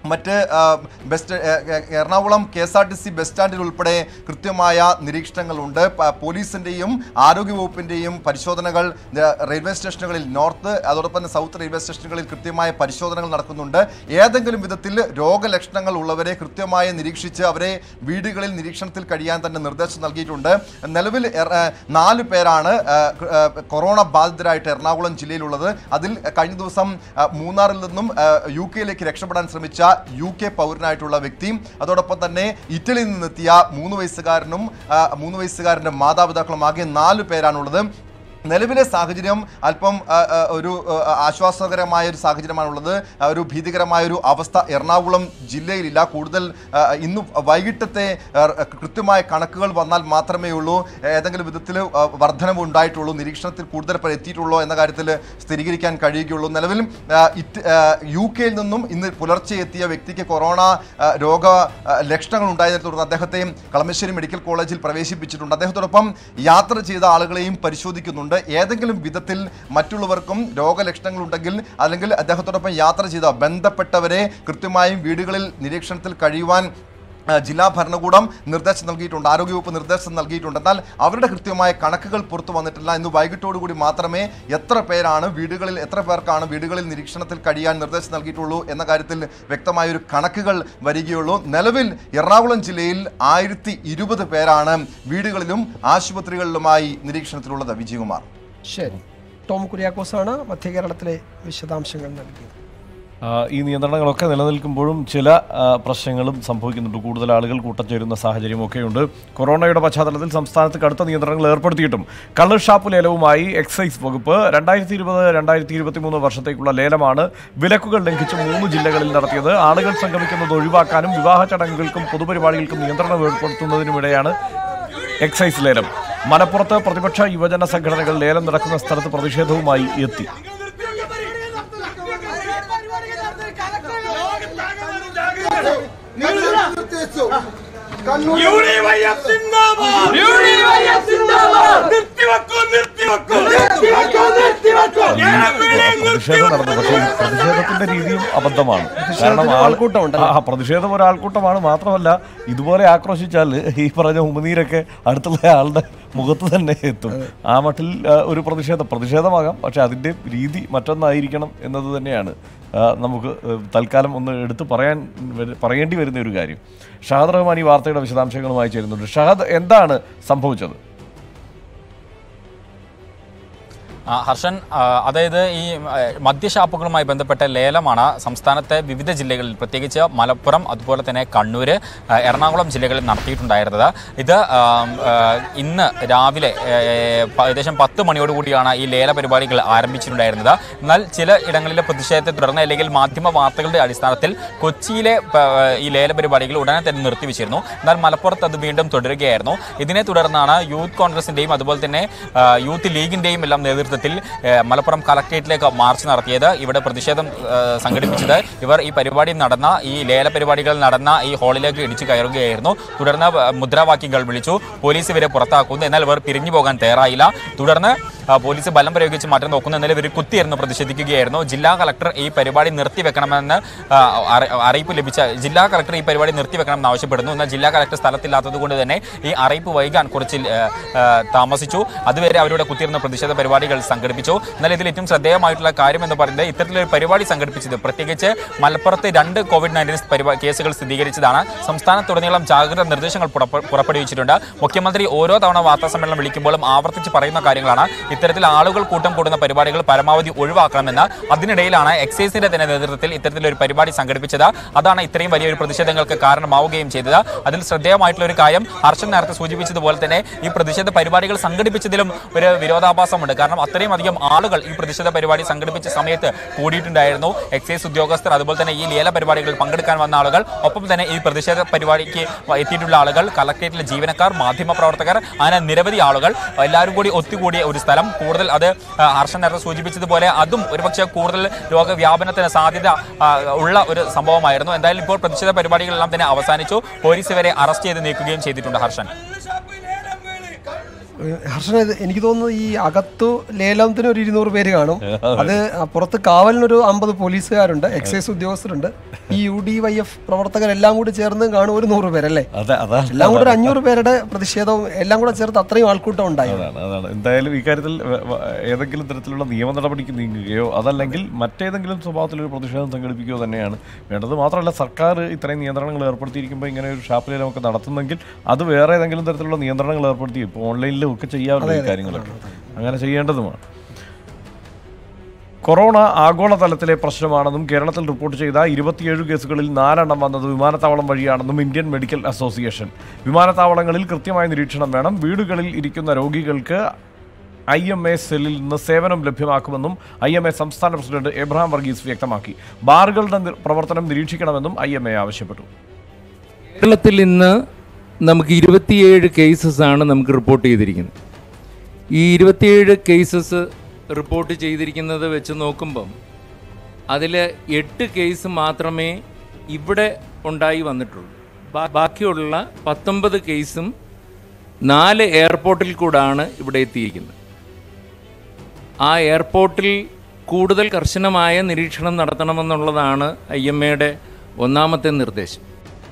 മറ്റ് bus Ernakulam K S R T C bus സ്റ്റാൻഡിൽ ഉൾപ്പെടെ കൃത്യമായ നിരീക്ഷണങ്ങളുണ്ട്. പോലീസിൻ്റെയും ആരോഗ്യവകുപ്പിൻ്റെയും പരിശോധനകൾ റെയിൽവേ സ്റ്റേഷനുകളിൽ നോർത്ത് അതോടൊപ്പം തന്നെ സൗത്ത് റെയിൽവേ സ്റ്റേഷനുകളിൽ കൃത്യമായ പരിശോധനകൾ നടക്കുന്നുണ്ട്. ഏതെങ്കിലും വിധത്തിൽ രോഗലക്ഷണങ്ങൾ ഉള്ളവരെ കൃത്യമായി നിരീക്ഷിച്ച് അവരെ വീടുകളിൽ നിരീക്ഷണത്തിൽ കഴിയാൻ തന്നെ നിർദ്ദേശം നൽകിയിട്ടുണ്ട്. നിലവിൽ നാല് പേരാണ് കൊറോണ ബാധിതരായിട്ട് എറണാകുളം ജില്ലയിലുള്ളത്. അതിൽ കഴിഞ്ഞ ദിവസം മൂന്നാറിൽ നിന്നും യു കെയിലേക്ക് രക്ഷപ്പെടാൻ ശ്രമിച്ച യു കെ പൗരനായിട്ടുള്ള വ്യക്തിയും അതോടൊപ്പം തന്നെ ഇറ്റലിയിൽ നിന്നെത്തിയ മൂന്ന് വയസ്സുകാരനും മൂന്ന് വയസ്സുകാരൻ്റെ മാതാപിതാക്കളും ആകെ നാല് പേരാണുള്ളത്. നിലവിലെ സാഹചര്യം അല്പം ഒരു ആശ്വാസകരമായ ഒരു സാഹചര്യമാണുള്ളത്. ഒരു ഭീതികരമായൊരു അവസ്ഥ എറണാകുളം ജില്ലയിലില്ല. കൂടുതൽ ഇന്ന് വൈകിട്ടത്തെ കൃത്യമായ കണക്കുകൾ വന്നാൽ മാത്രമേ ഉള്ളൂ ഏതെങ്കിലും വിധത്തിൽ വർധനവ് ഉണ്ടായിട്ടുള്ളൂ, നിരീക്ഷണത്തിൽ കൂടുതൽ പേർ എത്തിയിട്ടുള്ളൂ എന്ന കാര്യത്തിൽ സ്ഥിരീകരിക്കാൻ കഴിയുകയുള്ളൂ. നിലവിൽ യു കെയിൽ നിന്നും ഇന്ന് പുലർച്ചെ എത്തിയ വ്യക്തിക്ക് കൊറോണ രോഗ ലക്ഷണങ്ങൾ ഉണ്ടായതിനെ തുടർന്ന് അദ്ദേഹത്തെ കളമശ്ശേരി മെഡിക്കൽ കോളേജിൽ പ്രവേശിപ്പിച്ചിട്ടുണ്ട്. അദ്ദേഹത്തോടൊപ്പം യാത്ര ചെയ്ത ആളുകളെയും പരിശോധിക്കുന്നുണ്ട്. ഏതെങ്കിലും വിധത്തിൽ മറ്റുള്ളവർക്കും രോഗലക്ഷണങ്ങൾ ഉണ്ടെങ്കിൽ അല്ലെങ്കിൽ അദ്ദേഹത്തോടൊപ്പം യാത്ര ചെയ്ത ബന്ധപ്പെട്ടവരെ കൃത്യമായും വീടുകളിൽ നിരീക്ഷണത്തിൽ കഴിയുവാൻ ജില്ലാ ഭരണകൂടം നിർദ്ദേശം നൽകിയിട്ടുണ്ട്, ആരോഗ്യവകുപ്പ് നിർദ്ദേശം നൽകിയിട്ടുണ്ട്. എന്നാൽ അവരുടെ കൃത്യമായ കണക്കുകൾ പുറത്തു വന്നിട്ടില്ല. ഇന്ന് വൈകിട്ടോടുകൂടി മാത്രമേ എത്ര പേരാണ് വീടുകളിൽ എത്ര പേർക്കാണ് വീടുകളിൽ നിരീക്ഷണത്തിൽ കഴിയാൻ നിർദ്ദേശം നൽകിയിട്ടുള്ളൂ എന്ന കാര്യത്തിൽ വ്യക്തമായൊരു കണക്കുകൾ വരികയുള്ളൂ. നിലവിൽ എറണാകുളം ജില്ലയിൽ ആയിരത്തി ഇരുപത് പേരാണ് വീടുകളിലും ആശുപത്രികളിലുമായി നിരീക്ഷണത്തിലുള്ളത്. വിജയകുമാർ. ശരി, ടോം കുര്യാക്കോസാണ് മധ്യ കേരളത്തിലെ വിശദാംശങ്ങൾ നൽകിയത്. ഈ നിയന്ത്രണങ്ങളൊക്കെ നിലനിൽക്കുമ്പോഴും ചില പ്രശ്നങ്ങളും സംഭവിക്കുന്നുണ്ട്. കൂടുതൽ ആളുകൾ കൂട്ടം ചേരുന്ന സാഹചര്യമൊക്കെയുണ്ട്. കൊറോണയുടെ പശ്ചാത്തലത്തിൽ സംസ്ഥാനത്ത് കടുത്ത നിയന്ത്രണങ്ങൾ ഏർപ്പെടുത്തിയിട്ടും കള്ളുഷാപ്പ് ലേലവുമായി എക്സൈസ് വകുപ്പ് രണ്ടായിരത്തി ഇരുപത് രണ്ടായിരത്തി ഇരുപത്തി മൂന്ന് വർഷത്തേക്കുള്ള ലേലമാണ് വിലക്കുകൾ ലംഘിച്ച് മൂന്ന് ജില്ലകളിൽ നടത്തിയത്. ആളുകൾ സംഗമിക്കുന്നത് ഒഴിവാക്കാനും വിവാഹ ചടങ്ങുകൾക്കും പൊതുപരിപാടികൾക്കും നിയന്ത്രണം ഏർപ്പെടുത്തുന്നതിനുമിടെയാണ് എക്സൈസ് ലേലം. മലപ്പുറത്ത് പ്രതിപക്ഷ യുവജന സംഘടനകൾ ലേലം നടക്കുന്ന സ്ഥലത്ത് പ്രതിഷേധവുമായി എത്തി. പ്രതിഷേധം നടന്നു. പക്ഷേ ഈ പ്രതിഷേധത്തിന്റെ രീതിയും അബദ്ധമാണ്. കാരണം ആ പ്രതിഷേധം ഒരാൾക്കൂട്ടമാണ്. മാത്രമല്ല ഇതുപോലെ ആക്രോശിച്ചാൽ ഈ പറഞ്ഞ ഉമിനീരൊക്കെ അടുത്തുള്ള ആളുടെ മുഖത്ത് തന്നെ എത്തും. ആ മട്ടിൽ ഒരു പ്രതിഷേധം പ്രതിഷേധമാകാം, പക്ഷെ അതിൻ്റെ രീതി മറ്റൊന്നായിരിക്കണം എന്നത് തന്നെയാണ് നമുക്ക് തൽക്കാലം ഒന്ന് എടുത്ത് പറയാൻ പറയേണ്ടി വരുന്ന ഒരു കാര്യം. ഷഹദ് റഹ്മാൻ ഈ വാർത്തയുടെ വിശദാംശങ്ങളുമായി ചേരുന്നുണ്ട്. ഷഹദ്, എന്താണ് സംഭവിച്ചത്? ഹർഷൻ, അതായത് ഈ മദ്യഷാപ്പുകളുമായി ബന്ധപ്പെട്ട ലേലമാണ് സംസ്ഥാനത്തെ വിവിധ ജില്ലകളിൽ, പ്രത്യേകിച്ച് മലപ്പുറം അതുപോലെ തന്നെ കണ്ണൂർ, എറണാകുളം ജില്ലകളിൽ നടത്തിയിട്ടുണ്ടായിരുന്നത്. ഇത് ഇന്ന് രാവിലെ ഏകദേശം പത്ത് മണിയോടുകൂടിയാണ് ഈ ലേല പരിപാടികൾ ആരംഭിച്ചിട്ടുണ്ടായിരുന്നത്. എന്നാൽ ചില ഇടങ്ങളിലെ പ്രതിഷേധത്തെ തുടർന്ന് അല്ലെങ്കിൽ മാധ്യമ വാർത്തകളുടെ അടിസ്ഥാനത്തിൽ കൊച്ചിയിലെ ഈ ലേല പരിപാടികൾ ഉടനെ തന്നെ നിർത്തിവെച്ചിരുന്നു. എന്നാൽ മലപ്പുറത്ത് അത് വീണ്ടും തുടരുകയായിരുന്നു. ഇതിനെ തുടർന്നാണ് യൂത്ത് കോൺഗ്രസിൻ്റെയും അതുപോലെ തന്നെ യൂത്ത് ലീഗിൻ്റെയും എല്ലാം നേതൃത്വം മലപ്പുറം കളക്ട്രേറ്റിലേക്ക് മാർച്ച് നടത്തിയത്. ഇവിടെ പ്രതിഷേധം സംഘടിപ്പിച്ചത് ഇവർ ഈ പരിപാടി നടന്ന ഈ ലേല പരിപാടികൾ നടന്ന ഈ ഹാളിലേക്ക് ഇടിച്ചു കയറുകയായിരുന്നു. തുടർന്ന് മുദ്രാവാക്യങ്ങൾ വിളിച്ചു, പോലീസ് ഇവരെ പുറത്താക്കുന്നു. എന്നാൽ ഇവർ പിരിഞ്ഞു പോകാൻ തയ്യാറായില്ല. തുടർന്ന് പോലീസ് ബലം പ്രയോഗിച്ച് മാറ്റം നോക്കുന്ന നില ഇവർ കുത്തിയിരുന്ന് പ്രതിഷേധിക്കുകയായിരുന്നു. ജില്ലാ കളക്ടർ ഈ പരിപാടി നിർത്തിവെക്കണമെന്ന് അറിയിപ്പ് ലഭിച്ച ജില്ലാ കളക്ടർ ഈ പരിപാടി നിർത്തിവെക്കണമെന്ന് ആവശ്യപ്പെടുന്നു. എന്നാൽ ജില്ലാ കളക്ടർ സ്ഥലത്തില്ലാത്തത് കൊണ്ട് തന്നെ ഈ അറിയിപ്പ് വൈകാൻ കുറച്ച് താമസിച്ചു. അതുവരെ അവരുടെ കുത്തിയിരുന്ന പ്രതിഷേധ പരിപാടികൾ സംഘടിപ്പിച്ചു. എന്നാൽ ഇതിൽ ഏറ്റവും ശ്രദ്ധേയമായിട്ടുള്ള കാര്യം എന്ന് പറയുന്നത് ഇത്തരത്തിലൊരു പരിപാടി സംഘടിപ്പിച്ചത് പ്രത്യേകിച്ച് മലപ്പുറത്ത് രണ്ട് കോവിഡ് നയൻറ്റീൻ കേസുകൾ സ്ഥിരീകരിച്ചതാണ്. സംസ്ഥാനത്തുടനീളം ജാഗ്രതാ നിർദ്ദേശങ്ങൾ പുറപ്പെടുവിച്ചിട്ടുണ്ട്. മുഖ്യമന്ത്രി ഓരോ തവണ വാർത്താ സമ്മേളനം വിളിക്കുമ്പോഴും ആവർത്തിച്ച് പറയുന്ന കാര്യങ്ങളാണ് ഇത്തരത്തിൽ ആളുകൾ കൂട്ടം കൂടുന്ന പരിപാടികൾ പരമാവധി ഒഴിവാക്കണമെന്ന്. അതിനിടയിലാണ് എക്സൈസിന്റെ തന്നെ നേതൃത്വത്തിൽ ഇത്തരത്തിലൊരു പരിപാടി സംഘടിപ്പിച്ചത്. അതാണ് ഇത്രയും വലിയൊരു പ്രതിഷേധങ്ങൾക്ക് കാരണമാവുകയും ചെയ്തത്. അതിൽ ശ്രദ്ധേയമായിട്ടുള്ള ഒരു കാര്യം ഹർഷൻ നേരത്തെ സൂചിപ്പിച്ചതുപോലെ തന്നെ ഈ പ്രതിഷേധ പരിപാടികൾ സംഘടിപ്പിച്ചതിലും ഒരു വിരോധാഭാസമുണ്ട്. കാരണം അത്രയും അധികം ആളുകൾ ഈ പ്രതിഷേധ പരിപാടി സംഘടിപ്പിച്ച സമയത്ത് കൂടിയിട്ടുണ്ടായിരുന്നു. എക്സൈസ് ഉദ്യോഗസ്ഥർ, അതുപോലെ തന്നെ ഈ ലേല പരിപാടികളിൽ പങ്കെടുക്കാൻ വന്ന ആളുകൾ, ഒപ്പം തന്നെ ഈ പ്രതിഷേധ പരിപാടിക്ക് എത്തിയിട്ടുള്ള ആളുകൾ, കളക്ട്രേറ്റിലെ ജീവനക്കാർ, മാധ്യമപ്രവർത്തകർ, അങ്ങനെ നിരവധി ആളുകൾ എല്ലാവരും കൂടി ഒത്തുകൂടിയ ഒരു സ്ഥലം. കൂടുതൽ അത് ഹർഷൻ നേരത്തെ സൂചിപ്പിച്ചതുപോലെ അതും ഒരുപക്ഷെ കൂടുതൽ രോഗവ്യാപനത്തിന് സാധ്യത ഉള്ള ഒരു സംഭവമായിരുന്നു. എന്തായാലും ഇപ്പോൾ പ്രതിഷേധ പരിപാടികളെല്ലാം തന്നെ അവസാനിച്ചു. പോലീസ് ഇവരെ അറസ്റ്റ് ചെയ്ത് നീക്കുകയും ചെയ്തിട്ടുണ്ട്. ഹർഷൻ. ഹർഷന, എനിക്ക് തോന്നുന്നു ഈ അകത്തു ലേലത്തിന് ഒരു ഇരുന്നൂറ് പേര് കാണും, അത് പുറത്ത് കാവലിനൊരു അമ്പത് പോലീസുകാരുണ്ട്, എക്സൈസ് ഉദ്യോഗസ്ഥരുണ്ട്, ഈ യു ഡി വൈ എഫ് പ്രവർത്തകരെല്ലാം കൂടി ചേർന്ന് കാണും ഒരു നൂറ് പേരല്ലേ, എല്ലാം കൂടെ ഒരു അഞ്ഞൂറ് പേരുടെ പ്രതിഷേധവും എല്ലാം കൂടെ ചേർത്ത് അത്രയും ആൾക്കൂട്ടം ഉണ്ടായി. അതാണ് എന്തായാലും ഇക്കാര്യത്തിൽ ഏതെങ്കിലും തരത്തിലുള്ള നിയമ നടപടിക്ക് നീങ്ങുകയോ അതല്ലെങ്കിൽ മറ്റേതെങ്കിലും സ്വഭാവത്തിലൊരു പ്രതിഷേധം സംഘടിപ്പിക്കുകയോ തന്നെയാണ് വേണ്ടത്. മാത്രമല്ല, സർക്കാർ ഇത്രയും നിയന്ത്രണങ്ങൾ ഏർപ്പെടുത്തിയിരിക്കുമ്പോൾ ഇങ്ങനെ ഒരു ഷാപ്പിലെ നമുക്ക് നടത്തുന്നെങ്കിൽ അത് വേറെ ഏതെങ്കിലും തരത്തിലുള്ള നിയന്ത്രണങ്ങൾ ഏർപ്പെടുത്തി ഇപ്പോൾ ഓൺലൈനിലും ഒക്കെ ചെയ്യാവുന്ന കാര്യങ്ങളൊക്കെ അങ്ങനെ ചെയ്യേണ്ടതുമാണ്. കൊറോണ ആഗോളതലത്തിലെ പ്രശ്നമാണെന്നും കേരളത്തിൽ റിപ്പോർട്ട് ചെയ്ത ഇരുപത്തിയേഴ് കേസുകളിൽ നാലെണ്ണം വന്നത് വിമാനത്താവളം വഴിയാണെന്നും ഇന്ത്യൻ മെഡിക്കൽ അസോസിയേഷൻ. വിമാനത്താവളങ്ങളിൽ കൃത്യമായ നിരീക്ഷണം വേണം. വീടുകളിൽ ഇരിക്കുന്ന രോഗികൾക്ക് ഐ എം എ സെല്ലിൽ നിന്ന് സേവനം ലഭ്യമാക്കുമെന്നും ഐ എം എ സംസ്ഥാന പ്രസിഡന്റ് എബ്രഹാം വർഗീസ് വ്യക്തമാക്കി. ബാറുകളുടെ പ്രവർത്തനം നിരീക്ഷിക്കണമെന്നും ഐ എം എ ആവശ്യപ്പെട്ടു. കേരളത്തിൽ ഇന്ന് നമുക്ക് ഇരുപത്തിയേഴ് കേസസ് ആണ് നമുക്ക് റിപ്പോർട്ട് ചെയ്തിരിക്കുന്നത്. ഈ ഇരുപത്തിയേഴ് കേസസ് റിപ്പോർട്ട് ചെയ്തിരിക്കുന്നത് വെച്ച് നോക്കുമ്പം അതിൽ എട്ട് കേസ് മാത്രമേ ഇവിടെ ഉണ്ടായി വന്നിട്ടുള്ളൂ. ബാക്കിയുള്ള പത്തൊമ്പത് കേസും നാല് എയർപോർട്ടിൽ കൂടാണ് ഇവിടെ എത്തിയിരിക്കുന്നത്. ആ എയർപോർട്ടിൽ കൂടുതൽ കർശനമായ നിരീക്ഷണം നടത്തണമെന്നുള്ളതാണ് ഐ എം എയുടെ ഒന്നാമത്തെ നിർദ്ദേശം.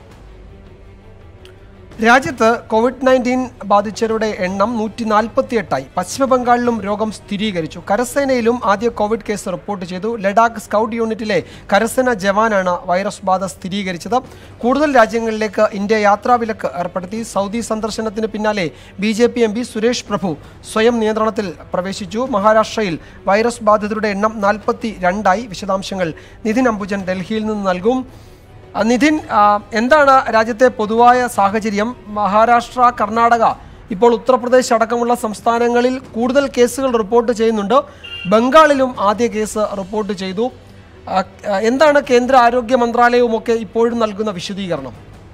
രാജ്യത്ത് കോവിഡ് നയൻറ്റീൻ ബാധിച്ചവരുടെ എണ്ണം നൂറ്റി നാൽപ്പത്തി എട്ടായി. പശ്ചിമബംഗാളിലും രോഗം സ്ഥിരീകരിച്ചു. കരസേനയിലും ആദ്യ കോവിഡ് കേസ് റിപ്പോർട്ട് ചെയ്തു. ലഡാക്ക് സ്കൗട്ട് യൂണിറ്റിലെ കരസേന ജവാനാണ് വൈറസ് ബാധ സ്ഥിരീകരിച്ചത്. കൂടുതൽ രാജ്യങ്ങളിലേക്ക് ഇന്ത്യ യാത്രാവിലക്ക് ഏർപ്പെടുത്തി. സൗദി സന്ദർശനത്തിന് പിന്നാലെ B J P M P Suresh Prabhu സ്വയം നിയന്ത്രണത്തിൽ പ്രവേശിച്ചു. മഹാരാഷ്ട്രയിൽ വൈറസ് ബാധിതരുടെ എണ്ണം നാൽപ്പത്തി രണ്ടായി. വിശദാംശങ്ങൾ നിതിൻ അംബുജൻ ഡൽഹിയിൽ നിന്ന് നൽകും. നിതിൻ, എന്താണ് രാജ്യത്തെ പൊതുവായ സാഹചര്യം? മഹാരാഷ്ട്ര, കർണാടക, ഇപ്പോൾ ഉത്തർപ്രദേശ് അടക്കമുള്ള സംസ്ഥാനങ്ങളിൽ കൂടുതൽ കേസുകൾ റിപ്പോർട്ട് ചെയ്യുന്നുണ്ട്. ബംഗാളിലും ആദ്യ കേസ് റിപ്പോർട്ട് ചെയ്തു. എന്താണ് കേന്ദ്ര ആരോഗ്യ മന്ത്രാലയവും ഒക്കെ ഇപ്പോഴും നൽകുന്ന വിശദീകരണം?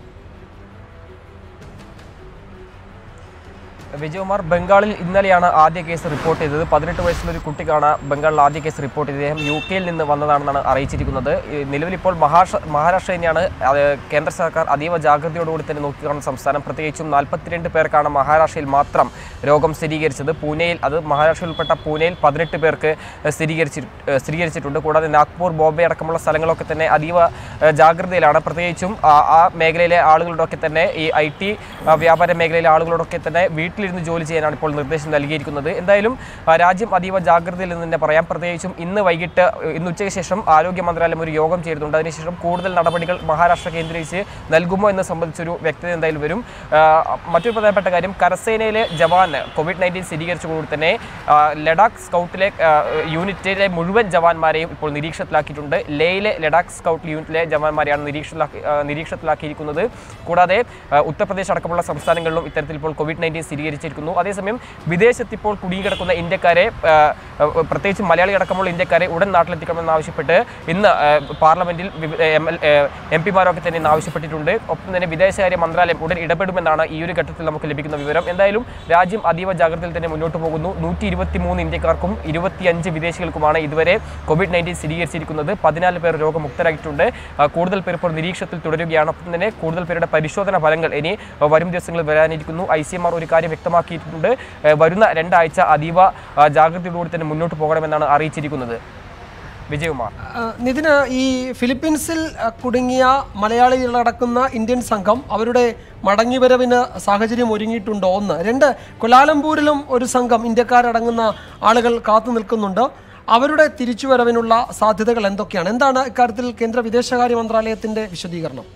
വിജയകുമാർ, ബംഗാളിൽ ഇന്നലെയാണ് ആദ്യ കേസ് റിപ്പോർട്ട് ചെയ്തത്. പതിനെട്ട് വയസ്സുള്ള ഒരു കുട്ടിക്കാണ് ബംഗാളിൽ ആദ്യ കേസ് റിപ്പോർട്ട് ചെയ്തത്. അദ്ദേഹം യു കെയിൽ നിന്ന് വന്നതാണെന്നാണ് അറിയിച്ചിരിക്കുന്നത്. നിലവിൽ ഇപ്പോൾ മഹാരാഷ്ട്ര മഹാരാഷ്ട്ര തന്നെയാണ് കേന്ദ്ര സർക്കാർ അതീവ ജാഗ്രതയോടുകൂടി തന്നെ നോക്കിക്കാണുന്ന സംസ്ഥാനം. പ്രത്യേകിച്ചും നാൽപ്പത്തിരണ്ട് പേർക്കാണ് മഹാരാഷ്ട്രയിൽ മാത്രം രോഗം സ്ഥിരീകരിച്ചത്. പൂനെയിൽ, അത് മഹാരാഷ്ട്രയിൽ ഉൾപ്പെട്ട പൂനെയിൽ പതിനെട്ട് പേർക്ക് സ്ഥിരീകരിച്ചി സ്ഥിരീകരിച്ചിട്ടുണ്ട്. കൂടാതെ നാഗ്പൂർ, ബോംബെ അടക്കമുള്ള സ്ഥലങ്ങളൊക്കെ തന്നെ അതീവ ജാഗ്രതയിലാണ്. പ്രത്യേകിച്ചും ആ മേഖലയിലെ ആളുകളോടൊക്കെ തന്നെ, ഈ ഐ ടി വ്യാപാര മേഖലയിലെ ആളുകളോടൊക്കെ തന്നെ വീട്ടിൽ ഇരുന്ന് ജോലി ചെയ്യാനാണ് ഇപ്പോൾ നിർദ്ദേശം നൽകിയിരിക്കുന്നത്. എന്തായാലും രാജ്യം അതീവ ജാഗ്രതയിൽ നിന്ന് തന്നെ പറയാം. പ്രത്യേകിച്ചും ഇന്ന് വൈകിട്ട്, ഇന്ന് ഉച്ചയ്ക്ക് ശേഷം ആരോഗ്യ മന്ത്രാലയം ഒരു യോഗം ചേരുന്നുണ്ട്. അതിനുശേഷം കൂടുതൽ നടപടികൾ മഹാരാഷ്ട്ര കേന്ദ്രീകരിച്ച് നൽകുമോ എന്ന് സംബന്ധിച്ചൊരു വ്യക്തത എന്തായാലും വരും. മറ്റൊരു പ്രധാനപ്പെട്ട കാര്യം, കരസേനയിലെ ജവാന് കോവിഡ് നയൻറ്റീൻ സ്ഥിരീകരിച്ചുകൊണ്ട് തന്നെ ലഡാക്ക് സ്കൗട്ടിലെ യൂണിറ്റിലെ മുഴുവൻ ജവാന്മാരെയും ഇപ്പോൾ നിരീക്ഷണത്തിലാക്കിയിട്ടുണ്ട്. ലേയിലെ ലഡാക്ക് സ്കൗട്ട് യൂണിറ്റിലെ ജവാന്മാരെയാണ് നിരീക്ഷണത്തിലാക്കി നിരീക്ഷണത്തിലാക്കിയിരിക്കുന്നത്. കൂടാതെ ഉത്തർപ്രദേശ് അടക്കമുള്ള സംസ്ഥാനങ്ങളിലും ഇത്തരത്തിൽ ഇപ്പോൾ കോവിഡ് നയൻറ്റീൻ സ്ഥിരീകരിച്ചിരിക്കുന്നു. അതേസമയം വിദേശത്ത് ഇപ്പോൾ കുടുങ്ങിക്കിടക്കുന്ന ഇന്ത്യക്കാരെ, പ്രത്യേകിച്ച് മലയാളി അടക്കമുള്ള ഇന്ത്യക്കാരെ ഉടൻ നാട്ടിലെത്തിക്കണമെന്നാവശ്യപ്പെട്ട് ഇന്ന് പാർലമെന്റിൽ എം പിമാരൊക്കെ തന്നെ ഇന്ന് ആവശ്യപ്പെട്ടിട്ടുണ്ട്. ഒപ്പം തന്നെ വിദേശകാര്യ മന്ത്രാലയം ഉടൻ ഇടപെടുമെന്നാണ് ഈ ഒരു ഘട്ടത്തിൽ നമുക്ക് ലഭിക്കുന്ന വിവരം. എന്തായാലും രാജ്യം അതീവ ജാഗ്രതയിൽ തന്നെ മുന്നോട്ട് പോകുന്നു. നൂറ്റി ഇരുപത്തി മൂന്ന് ഇന്ത്യക്കാർക്കും ഇരുപത്തിയഞ്ച് വിദേശികൾക്കുമാണ് ഇതുവരെ കോവിഡ് നയൻറ്റീൻ സ്ഥിരീകരിച്ചിരിക്കുന്നത്. പതിനാല് പേർ രോഗമുക്തരായിട്ടുണ്ട്. കൂടുതൽ പേർ ഇപ്പോൾ നിരീക്ഷണത്തിൽ തുടരുകയാണ്. ഒപ്പം തന്നെ കൂടുതൽ പേരുടെ പരിശോധനാ ഫലങ്ങൾ ഇനി വരും ദിവസങ്ങളിൽ വരാനിരിക്കുന്നു. ഐ സി എം ആർ ഒരു കാര്യം വ്യക്തമാക്കിയിട്ടുണ്ട്. വരുന്ന രണ്ടാഴ്ച അതീവ ജാഗ്രതയോടുകൂടി തന്നെ മുന്നോട്ട് പോകണമെന്നാണ് അറിയിച്ചിരിക്കുന്നത്. വിജയകുമാർ, നിതിന്, ഈ ഫിലിപ്പീൻസിൽ കുടുങ്ങിയ മലയാളികളടക്കുന്ന ഇന്ത്യൻ സംഘം അവരുടെ മടങ്ങിവരവിന് സാഹചര്യം ഒരുങ്ങിയിട്ടുണ്ടോ? ഒന്ന്. രണ്ട്, കുലാലംപൂരിലും ഒരു സംഘം ഇന്ത്യക്കാരടങ്ങുന്ന ആളുകൾ കാത്തു നിൽക്കുന്നുണ്ട്. അവരുടെ തിരിച്ചുവരവിനുള്ള സാധ്യതകൾ എന്തൊക്കെയാണ്? എന്താണ് ഇക്കാര്യത്തിൽ കേന്ദ്ര വിദേശകാര്യ മന്ത്രാലയത്തിൻ്റെ വിശദീകരണം?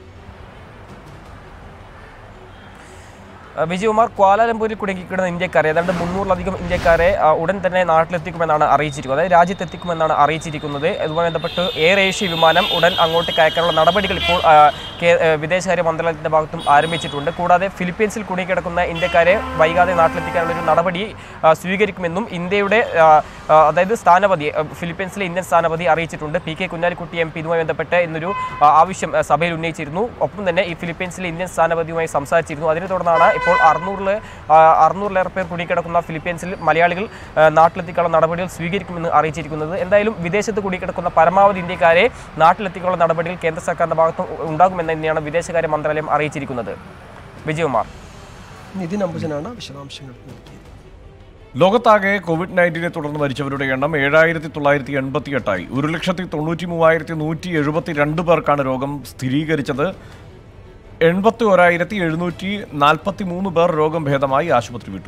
വിജയകുമാർ, ക്വാലാലംപൂരിൽ കുടുങ്ങിക്കിടുന്ന ഇന്ത്യക്കാരെ, ഏതാണ്ട് മുന്നൂറിലധികം ഇന്ത്യക്കാരെ ഉടൻ തന്നെ നാട്ടിലെത്തിക്കുമെന്നാണ് അറിയിച്ചിരിക്കുന്നത്, അതായത് രാജ്യത്തെത്തിക്കുമെന്നാണ് അറിയിച്ചിരിക്കുന്നത്. ഇതുമായി ബന്ധപ്പെട്ട് എയർ ഏഷ്യ വിമാനം ഉടൻ അങ്ങോട്ടേക്ക് അയക്കാനുള്ള നടപടികൾ ഇപ്പോൾ വിദേശകാര്യ മന്ത്രാലയത്തിൻ്റെ ഭാഗത്തും ആരംഭിച്ചിട്ടുണ്ട്. കൂടാതെ ഫിലിപ്പീൻസിൽ കുടുങ്ങിക്കിടക്കുന്ന ഇന്ത്യക്കാരെ വൈകാതെ നാട്ടിലെത്തിക്കാനുള്ള ഒരു നടപടി സ്വീകരിക്കുമെന്നും ഇന്ത്യയുടെ, അതായത് സ്ഥാനപതി, ഫിലിപ്പീൻസിലെ ഇന്ത്യൻ സ്ഥാനപതി അറിയിച്ചിട്ടുണ്ട്. P K Kunhalikutty M P ഇതുമായി ബന്ധപ്പെട്ട് ഇന്നൊരു ആവശ്യം സഭയിൽ ഉന്നയിച്ചിരുന്നു. ഒപ്പം തന്നെ ഈ ഫിലിപ്പീൻസിലെ ഇന്ത്യൻ സ്ഥാനപതിയുമായി സംസാരിച്ചിരുന്നു. അതിനെ തുടർന്നാണ് ഇപ്പോൾ അറുന്നൂറിൽ അറുന്നൂറിലേറെ പേർ കുടുങ്ങിക്കിടക്കുന്ന ഫിലിപ്പീൻസിൽ മലയാളികൾ നാട്ടിലെത്തിക്കാനുള്ള നടപടികൾ സ്വീകരിക്കുമെന്ന് അറിയിച്ചിരിക്കുന്നത്. എന്തായാലും വിദേശത്ത് കുടുങ്ങിക്കിടക്കുന്ന പരമാവധി ഇന്ത്യക്കാരെ നാട്ടിലെത്തിക്കാനുള്ള നടപടികൾ കേന്ദ്ര സർക്കാരിൻ്റെ ഭാഗത്ത് ഉണ്ടാകുമെന്ന് തന്നെയാണ് വിദേശകാര്യ മന്ത്രാലയം അറിയിച്ചിരിക്കുന്നത്. വിജയകുമാർ. നിതിൻ അംബുജനാണ് വിശദാംശങ്ങൾ നൽകിയത്. ലോകത്താകെ കോവിഡ് നയൻറ്റീനെ തുടർന്ന് മരിച്ചവരുടെ എണ്ണം ഏഴായിരത്തി തൊള്ളായിരത്തി എൺപത്തി എട്ടായി. ഒരു ലക്ഷത്തി തൊണ്ണൂറ്റി മൂവായിരത്തി നൂറ്റി എഴുപത്തി രണ്ട് പേർക്കാണ് രോഗം സ്ഥിരീകരിച്ചത്. എൺപത്തി ഒരായിരത്തി എഴുന്നൂറ്റി നാൽപ്പത്തി മൂന്ന് പേർ രോഗം ഭേദമായി ആശുപത്രി വിട്ടു.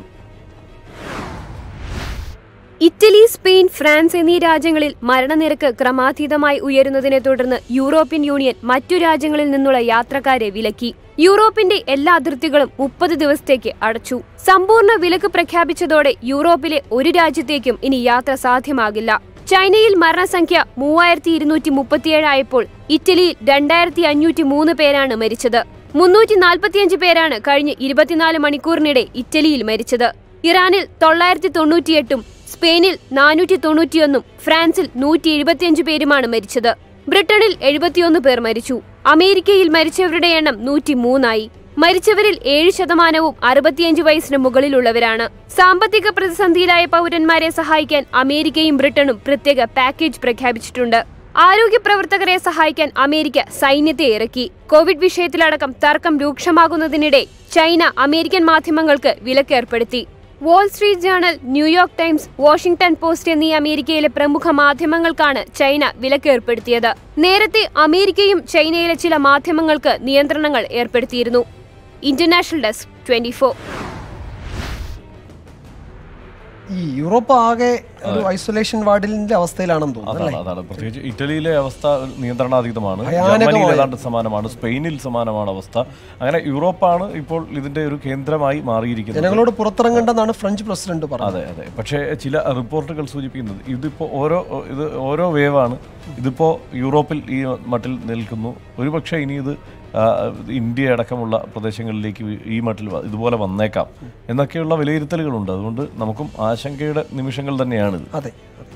ഇറ്റലി, സ്പെയിൻ, ഫ്രാൻസ് എന്നീ രാജ്യങ്ങളിൽ മരണനിരക്ക് ക്രമാതീതമായി ഉയരുന്നതിനെ തുടർന്ന് യൂറോപ്യൻ യൂണിയൻ മറ്റു രാജ്യങ്ങളിൽ നിന്നുള്ള യാത്രക്കാരെ വിലക്കി. യൂറോപ്പിന്റെ എല്ലാ അതിർത്തികളും മുപ്പത് ദിവസത്തേക്ക് അടച്ചു. സമ്പൂർണ്ണ വിലക്ക് പ്രഖ്യാപിച്ചതോടെ യൂറോപ്പിലെ ഒരു രാജ്യത്തേക്കും ഇനി യാത്ര സാധ്യമാകില്ല. ചൈനയിൽ മരണസംഖ്യ മൂവായിരത്തി ഇരുന്നൂറ്റി മുപ്പത്തിയേഴായപ്പോൾ ഇറ്റലിയിൽ രണ്ടായിരത്തി അഞ്ഞൂറ്റി മൂന്ന് പേരാണ് മരിച്ചത്. മുന്നൂറ്റി നാൽപ്പത്തിയഞ്ച് പേരാണ് കഴിഞ്ഞ ഇരുപത്തിനാല് മണിക്കൂറിനിടെ ഇറ്റലിയിൽ മരിച്ചത്. ഇറാനിൽ തൊള്ളായിരത്തി തൊണ്ണൂറ്റിയെട്ടും സ്പെയിനിൽ നാനൂറ്റി തൊണ്ണൂറ്റിയൊന്നും ഫ്രാൻസിൽ നൂറ്റി എഴുപത്തിയഞ്ച് പേരുമാണ് മരിച്ചത്. ബ്രിട്ടനിൽ എഴുപത്തിയൊന്ന് പേർ മരിച്ചു. അമേരിക്കയിൽ മരിച്ചവരുടെ എണ്ണം നൂറ്റി മൂന്നായി. മരിച്ചവരിൽ ഏഴ് ശതമാനവും അറുപത്തിയഞ്ച് വയസ്സിന് മുകളിലുള്ളവരാണ്. സാമ്പത്തിക പ്രതിസന്ധിയിലായ പൗരന്മാരെ സഹായിക്കാൻ അമേരിക്കയും ബ്രിട്ടനും പ്രത്യേക പാക്കേജ് പ്രഖ്യാപിച്ചിട്ടുണ്ട്. ആരോഗ്യ പ്രവർത്തകരെ സഹായിക്കാൻ അമേരിക്ക സൈന്യത്തെ ഇറക്കി. കോവിഡ് വിഷയത്തിലടക്കം തർക്കം രൂക്ഷമാകുന്നതിനിടെ ചൈന അമേരിക്കൻ മാധ്യമങ്ങൾക്ക് വിലക്കേർപ്പെടുത്തി. Wall Street journal, New York times, Washington post എന്നീ അമേരിക്കയിലെ പ്രമുഖ മാധ്യമങ്ങൾക്കാണ് ചൈന വിലക്കേർപ്പെടുത്തിയത്. നേരത്തെ അമേരിക്കയും ചൈനയിലെ ചില മാധ്യമങ്ങൾക്ക് നിയന്ത്രണങ്ങൾ ഏർപ്പെടുത്തിയിരുന്നു. International desk, twenty four. ഈ യൂറോപ്പ് ആകെ ഒരു ഐസൊലേഷൻ വാർഡിന്റെ അവസ്ഥയിലാണെന്ന് തോന്നുന്നു. അതാണ് പ്രത്യേകിച്ച് ഇറ്റലിയിലെ അവസ്ഥ നിയന്ത്രണാതീതമാണ്. ജർമ്മനിയിൽ ഏതാണ്ട് സമാനമാണ്. സ്പെയിനിൽ സമാനമാണ് അവസ്ഥ. അങ്ങനെ യൂറോപ്പാണ് ഇപ്പോൾ ഇതിന്റെ ഒരു കേന്ദ്രമായി മാറിയിരിക്കുന്നത്. ജനങ്ങളോട് പുറത്തിറങ്ങേണ്ടെന്നാണ് ഫ്രഞ്ച് പ്രസിഡന്റ് പറഞ്ഞത്. അതെ അതെ പക്ഷേ ചില റിപ്പോർട്ടുകൾ സൂചിപ്പിക്കുന്നത് ഇതിപ്പോൾ ഓരോ ഇത് ഓരോ വേവാണ്. ഇതിപ്പോൾ യൂറോപ്പിൽ ഈ മട്ടിൽ നിൽക്കുന്നു. ഒരുപക്ഷെ ഇനി ഇത് ഇന്ത്യ അടക്കമുള്ള പ്രദേശങ്ങളിലേക്ക് ഈ മട്ടിൽ ഇതുപോലെ വന്നേക്കാം എന്നൊക്കെയുള്ള വിലയിരുത്തലുകളുണ്ട്. അതുകൊണ്ട് നമുക്കും ആശങ്കയുടെ നിമിഷങ്ങൾ തന്നെയാണിത്. അതെ.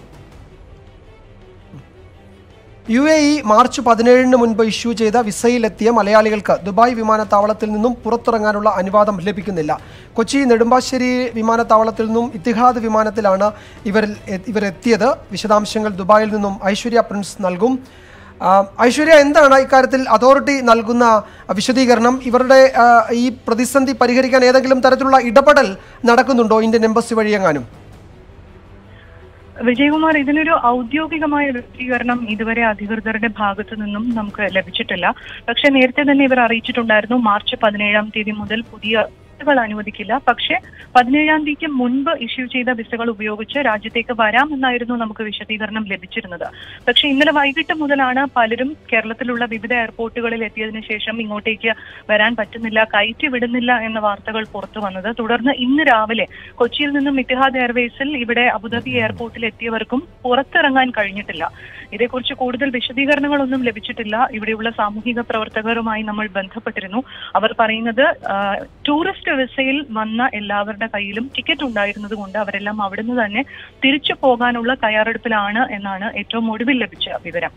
യു എ ഇ മാർച്ച് പതിനേഴിന് മുൻപ് ഇഷ്യൂ ചെയ്ത വിസയിലെത്തിയ മലയാളികൾക്ക് ദുബായ് വിമാനത്താവളത്തിൽ നിന്നും പുറത്തിറങ്ങാനുള്ള അനുവാദം ലഭിക്കുന്നില്ല. കൊച്ചി നെടുമ്പാശ്ശേരി വിമാനത്താവളത്തിൽ നിന്നും ഇത്തിഹാദ് വിമാനത്തിലാണ് ഇവർ ഇവരെത്തിയത്. വിശദാംശങ്ങൾ ദുബായിൽ നിന്നും ഐശ്വര്യ പ്രിൻസ് നൽകും. ഐശ്വര്യ, എന്താണ് ഇക്കാര്യത്തിൽ അതോറിറ്റി നൽകുന്ന വിശദീകരണം? ഇവരുടെ ഈ പ്രതിസന്ധി പരിഹരിക്കാൻ ഏതെങ്കിലും തരത്തിലുള്ള ഇടപെടൽ നടക്കുന്നുണ്ടോ ഇന്ത്യൻ എംബസി വഴിയെങ്ങാനും? വിജയകുമാർ, ഇതിനൊരു ഔദ്യോഗികമായ വിശദീകരണം ഇതുവരെ അധികൃതരുടെ ഭാഗത്തു നിന്നും നമുക്ക് ലഭിച്ചിട്ടില്ല. പക്ഷെ നേരത്തെ തന്നെ ഇവർ അറിയിച്ചിട്ടുണ്ടായിരുന്നു മാർച്ച് പതിനേഴാം തീയതി മുതൽ പുതിയ വിസകൾ അനുവദിക്കില്ല. പക്ഷെ പതിനേഴാം തീയതിക്ക് മുൻപ് ഇഷ്യൂ ചെയ്ത വിസകൾ ഉപയോഗിച്ച് രാജ്യത്തേക്ക് വരാമെന്നായിരുന്നു നമുക്ക് വിശദീകരണം ലഭിച്ചിരുന്നത്. പക്ഷെ ഇന്നലെ വൈകിട്ട് മുതലാണ് പലരും കേരളത്തിലുള്ള വിവിധ എയർപോർട്ടുകളിൽ എത്തിയതിനു ശേഷം ഇങ്ങോട്ടേക്ക് വരാൻ പറ്റുന്നില്ല, കയറ്റി വിടുന്നില്ല എന്ന വാർത്തകൾ പുറത്തു വന്നത്. തുടർന്ന് ഇന്ന് രാവിലെ കൊച്ചിയിൽ നിന്നും ഇത്തിഹാദ് എയർവേസിൽ ഇവിടെ അബുദാബി എയർപോർട്ടിൽ എത്തിയവർക്കും പുറത്തിറങ്ങാൻ കഴിഞ്ഞിട്ടില്ല. ഇതേക്കുറിച്ച് കൂടുതൽ വിശദീകരണങ്ങളൊന്നും ലഭിച്ചിട്ടില്ല. ഇവിടെയുള്ള സാമൂഹിക പ്രവർത്തകരുമായി നമ്മൾ ബന്ധപ്പെട്ടിരുന്നു. അവർ പറയുന്നത് ടൂറിസ്റ്റ് വിസയിൽ വന്ന എല്ലാവരുടെ കയ്യിലും ടിക്കറ്റ് ഉണ്ടായിരുന്നത് കൊണ്ട് അവരെല്ലാം അവിടുന്ന് തന്നെ തിരിച്ചു പോകാനുള്ള തയ്യാറെടുപ്പിലാണ് എന്നാണ് ഏറ്റവും ഒടുവിൽ ലഭിച്ച വിവരം.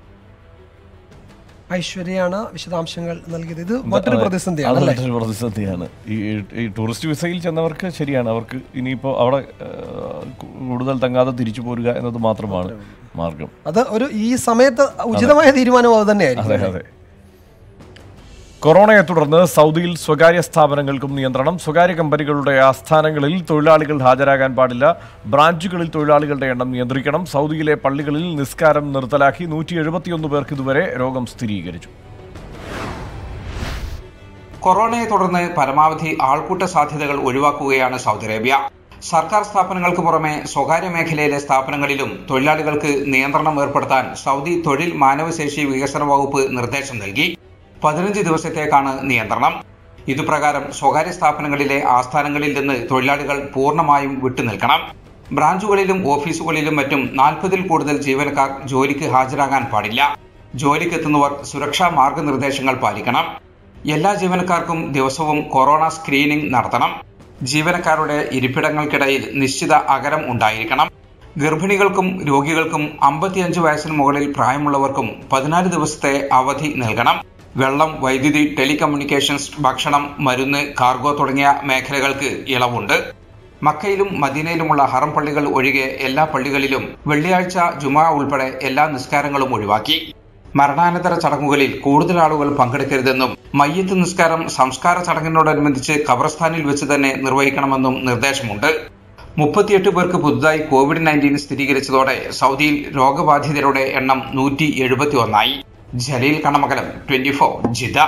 ഐശ്വര്യയാണ് വിശദാംശങ്ങൾ നൽകിയത്. ഇത് മറ്റൊരു പ്രതിസന്ധിയാണ് മറ്റൊരു പ്രതിസന്ധിയാണ് ഈ ടൂറിസ്റ്റ് വിസയിൽ ചെന്നവർക്ക്. ശരിയാണ്, അവർക്ക് ഇനിയിപ്പോൾ അവിടെ കൂടുതൽ തങ്ങാതെ തിരിച്ചു പോരുക എന്നത് മാത്രമാണ് മാർഗം. അത് ഒരു ഈ സമയത്ത് ഉചിതമായ തീരുമാനം അത് തന്നെയായിരിക്കും. അതെ അതെ കൊറോണയെ തുടർന്ന് സൗദിയിൽ സ്വകാര്യ സ്ഥാപനങ്ങൾക്കും നിയന്ത്രണം. സ്വകാര്യ കമ്പനികളുടെ ആസ്ഥാനങ്ങളിൽ തൊഴിലാളികൾ ഹാജരാകാൻ പാടില്ല. ബ്രാഞ്ചുകളിൽ തൊഴിലാളികളുടെ എണ്ണം നിയന്ത്രിക്കണം. സൗദിയിലെ പള്ളികളിൽ നിസ്കാരം നിർത്തലാക്കി. നൂറ്റി എഴുപത്തിയൊന്ന് പേർക്ക് ഇതുവരെ രോഗം സ്ഥിരീകരിച്ചു. കൊറോണയെ തുടർന്ന് പരമാവധി ആൾക്കൂട്ട സാധ്യതകൾ ഒഴിവാക്കുകയാണ് സൗദി അറേബ്യ. സർക്കാർ സ്ഥാപനങ്ങൾക്ക് പുറമെ സ്വകാര്യ മേഖലയിലെ സ്ഥാപനങ്ങളിലും തൊഴിലാളികൾക്ക് നിയന്ത്രണം ഏർപ്പെടുത്താൻ സൗദി തൊഴിൽ മാനവശേഷി വികസന വകുപ്പ് നിർദ്ദേശം നൽകി. പതിനഞ്ച് ദിവസത്തേക്കാണ് നിയന്ത്രണം. ഇതുപ്രകാരം സ്വകാര്യ സ്ഥാപനങ്ങളിലെ ആസ്ഥാനങ്ങളിൽ നിന്ന് തൊഴിലാളികൾ പൂർണ്ണമായും വിട്ടുനിൽക്കണം. ബ്രാഞ്ചുകളിലും ഓഫീസുകളിലും മറ്റും നാൽപ്പതിൽ കൂടുതൽ ജീവനക്കാർ ജോലിക്ക് ഹാജരാകാൻ പാടില്ല. ജോലിക്കെത്തുന്നവർ സുരക്ഷാ മാർഗനിർദ്ദേശങ്ങൾ പാലിക്കണം. എല്ലാ ജീവനക്കാർക്കും ദിവസവും കൊറോണ സ്ക്രീനിംഗ് നടത്തണം. ജീവനക്കാരുടെ ഇരിപ്പിടങ്ങൾക്കിടയിൽ നിശ്ചിത അകലം ഉണ്ടായിരിക്കണം. ഗർഭിണികൾക്കും രോഗികൾക്കും അമ്പത്തിയഞ്ച് വയസ്സിന് മുകളിൽ പ്രായമുള്ളവർക്കും പതിനാല് ദിവസത്തെ അവധി നൽകണം. വെള്ളം, വൈദ്യുതി, ടെലികമ്മ്യൂണിക്കേഷൻസ്, ഭക്ഷണം, മരുന്ന്, കാർഗോ തുടങ്ങിയ മേഖലകൾക്ക് ഇളവുണ്ട്. മക്കയിലും മദീനയിലുമുള്ള ഹറം പള്ളികൾ ഒഴികെ എല്ലാ പള്ളികളിലും വെള്ളിയാഴ്ച ജുമുഅ ഉൾപ്പെടെ എല്ലാ നിസ്കാരങ്ങളും ഒഴിവാക്കി. മരണാനന്തര ചടങ്ങുകളിൽ കൂടുതൽ ആളുകൾ പങ്കെടുക്കരുതെന്നും മയ്യത്ത് നിസ്കാരം സംസ്കാര ചടങ്ങിനോടനുബന്ധിച്ച് ഖബർസ്ഥാനിൽ വെച്ച് തന്നെ നിർവഹിക്കണമെന്നും നിർദ്ദേശമുണ്ട്. മുപ്പത്തിയെട്ട് പേർക്ക് പുതുതായി കോവിഡ് നയൻറ്റീൻ സ്ഥിരീകരിച്ചതോടെ സൗദിയിൽ രോഗബാധിതരുടെ എണ്ണം നൂറ്റി എഴുപത്തി ഒന്നായി. Jaleel Kanamakalam, twenty four, Jeddah.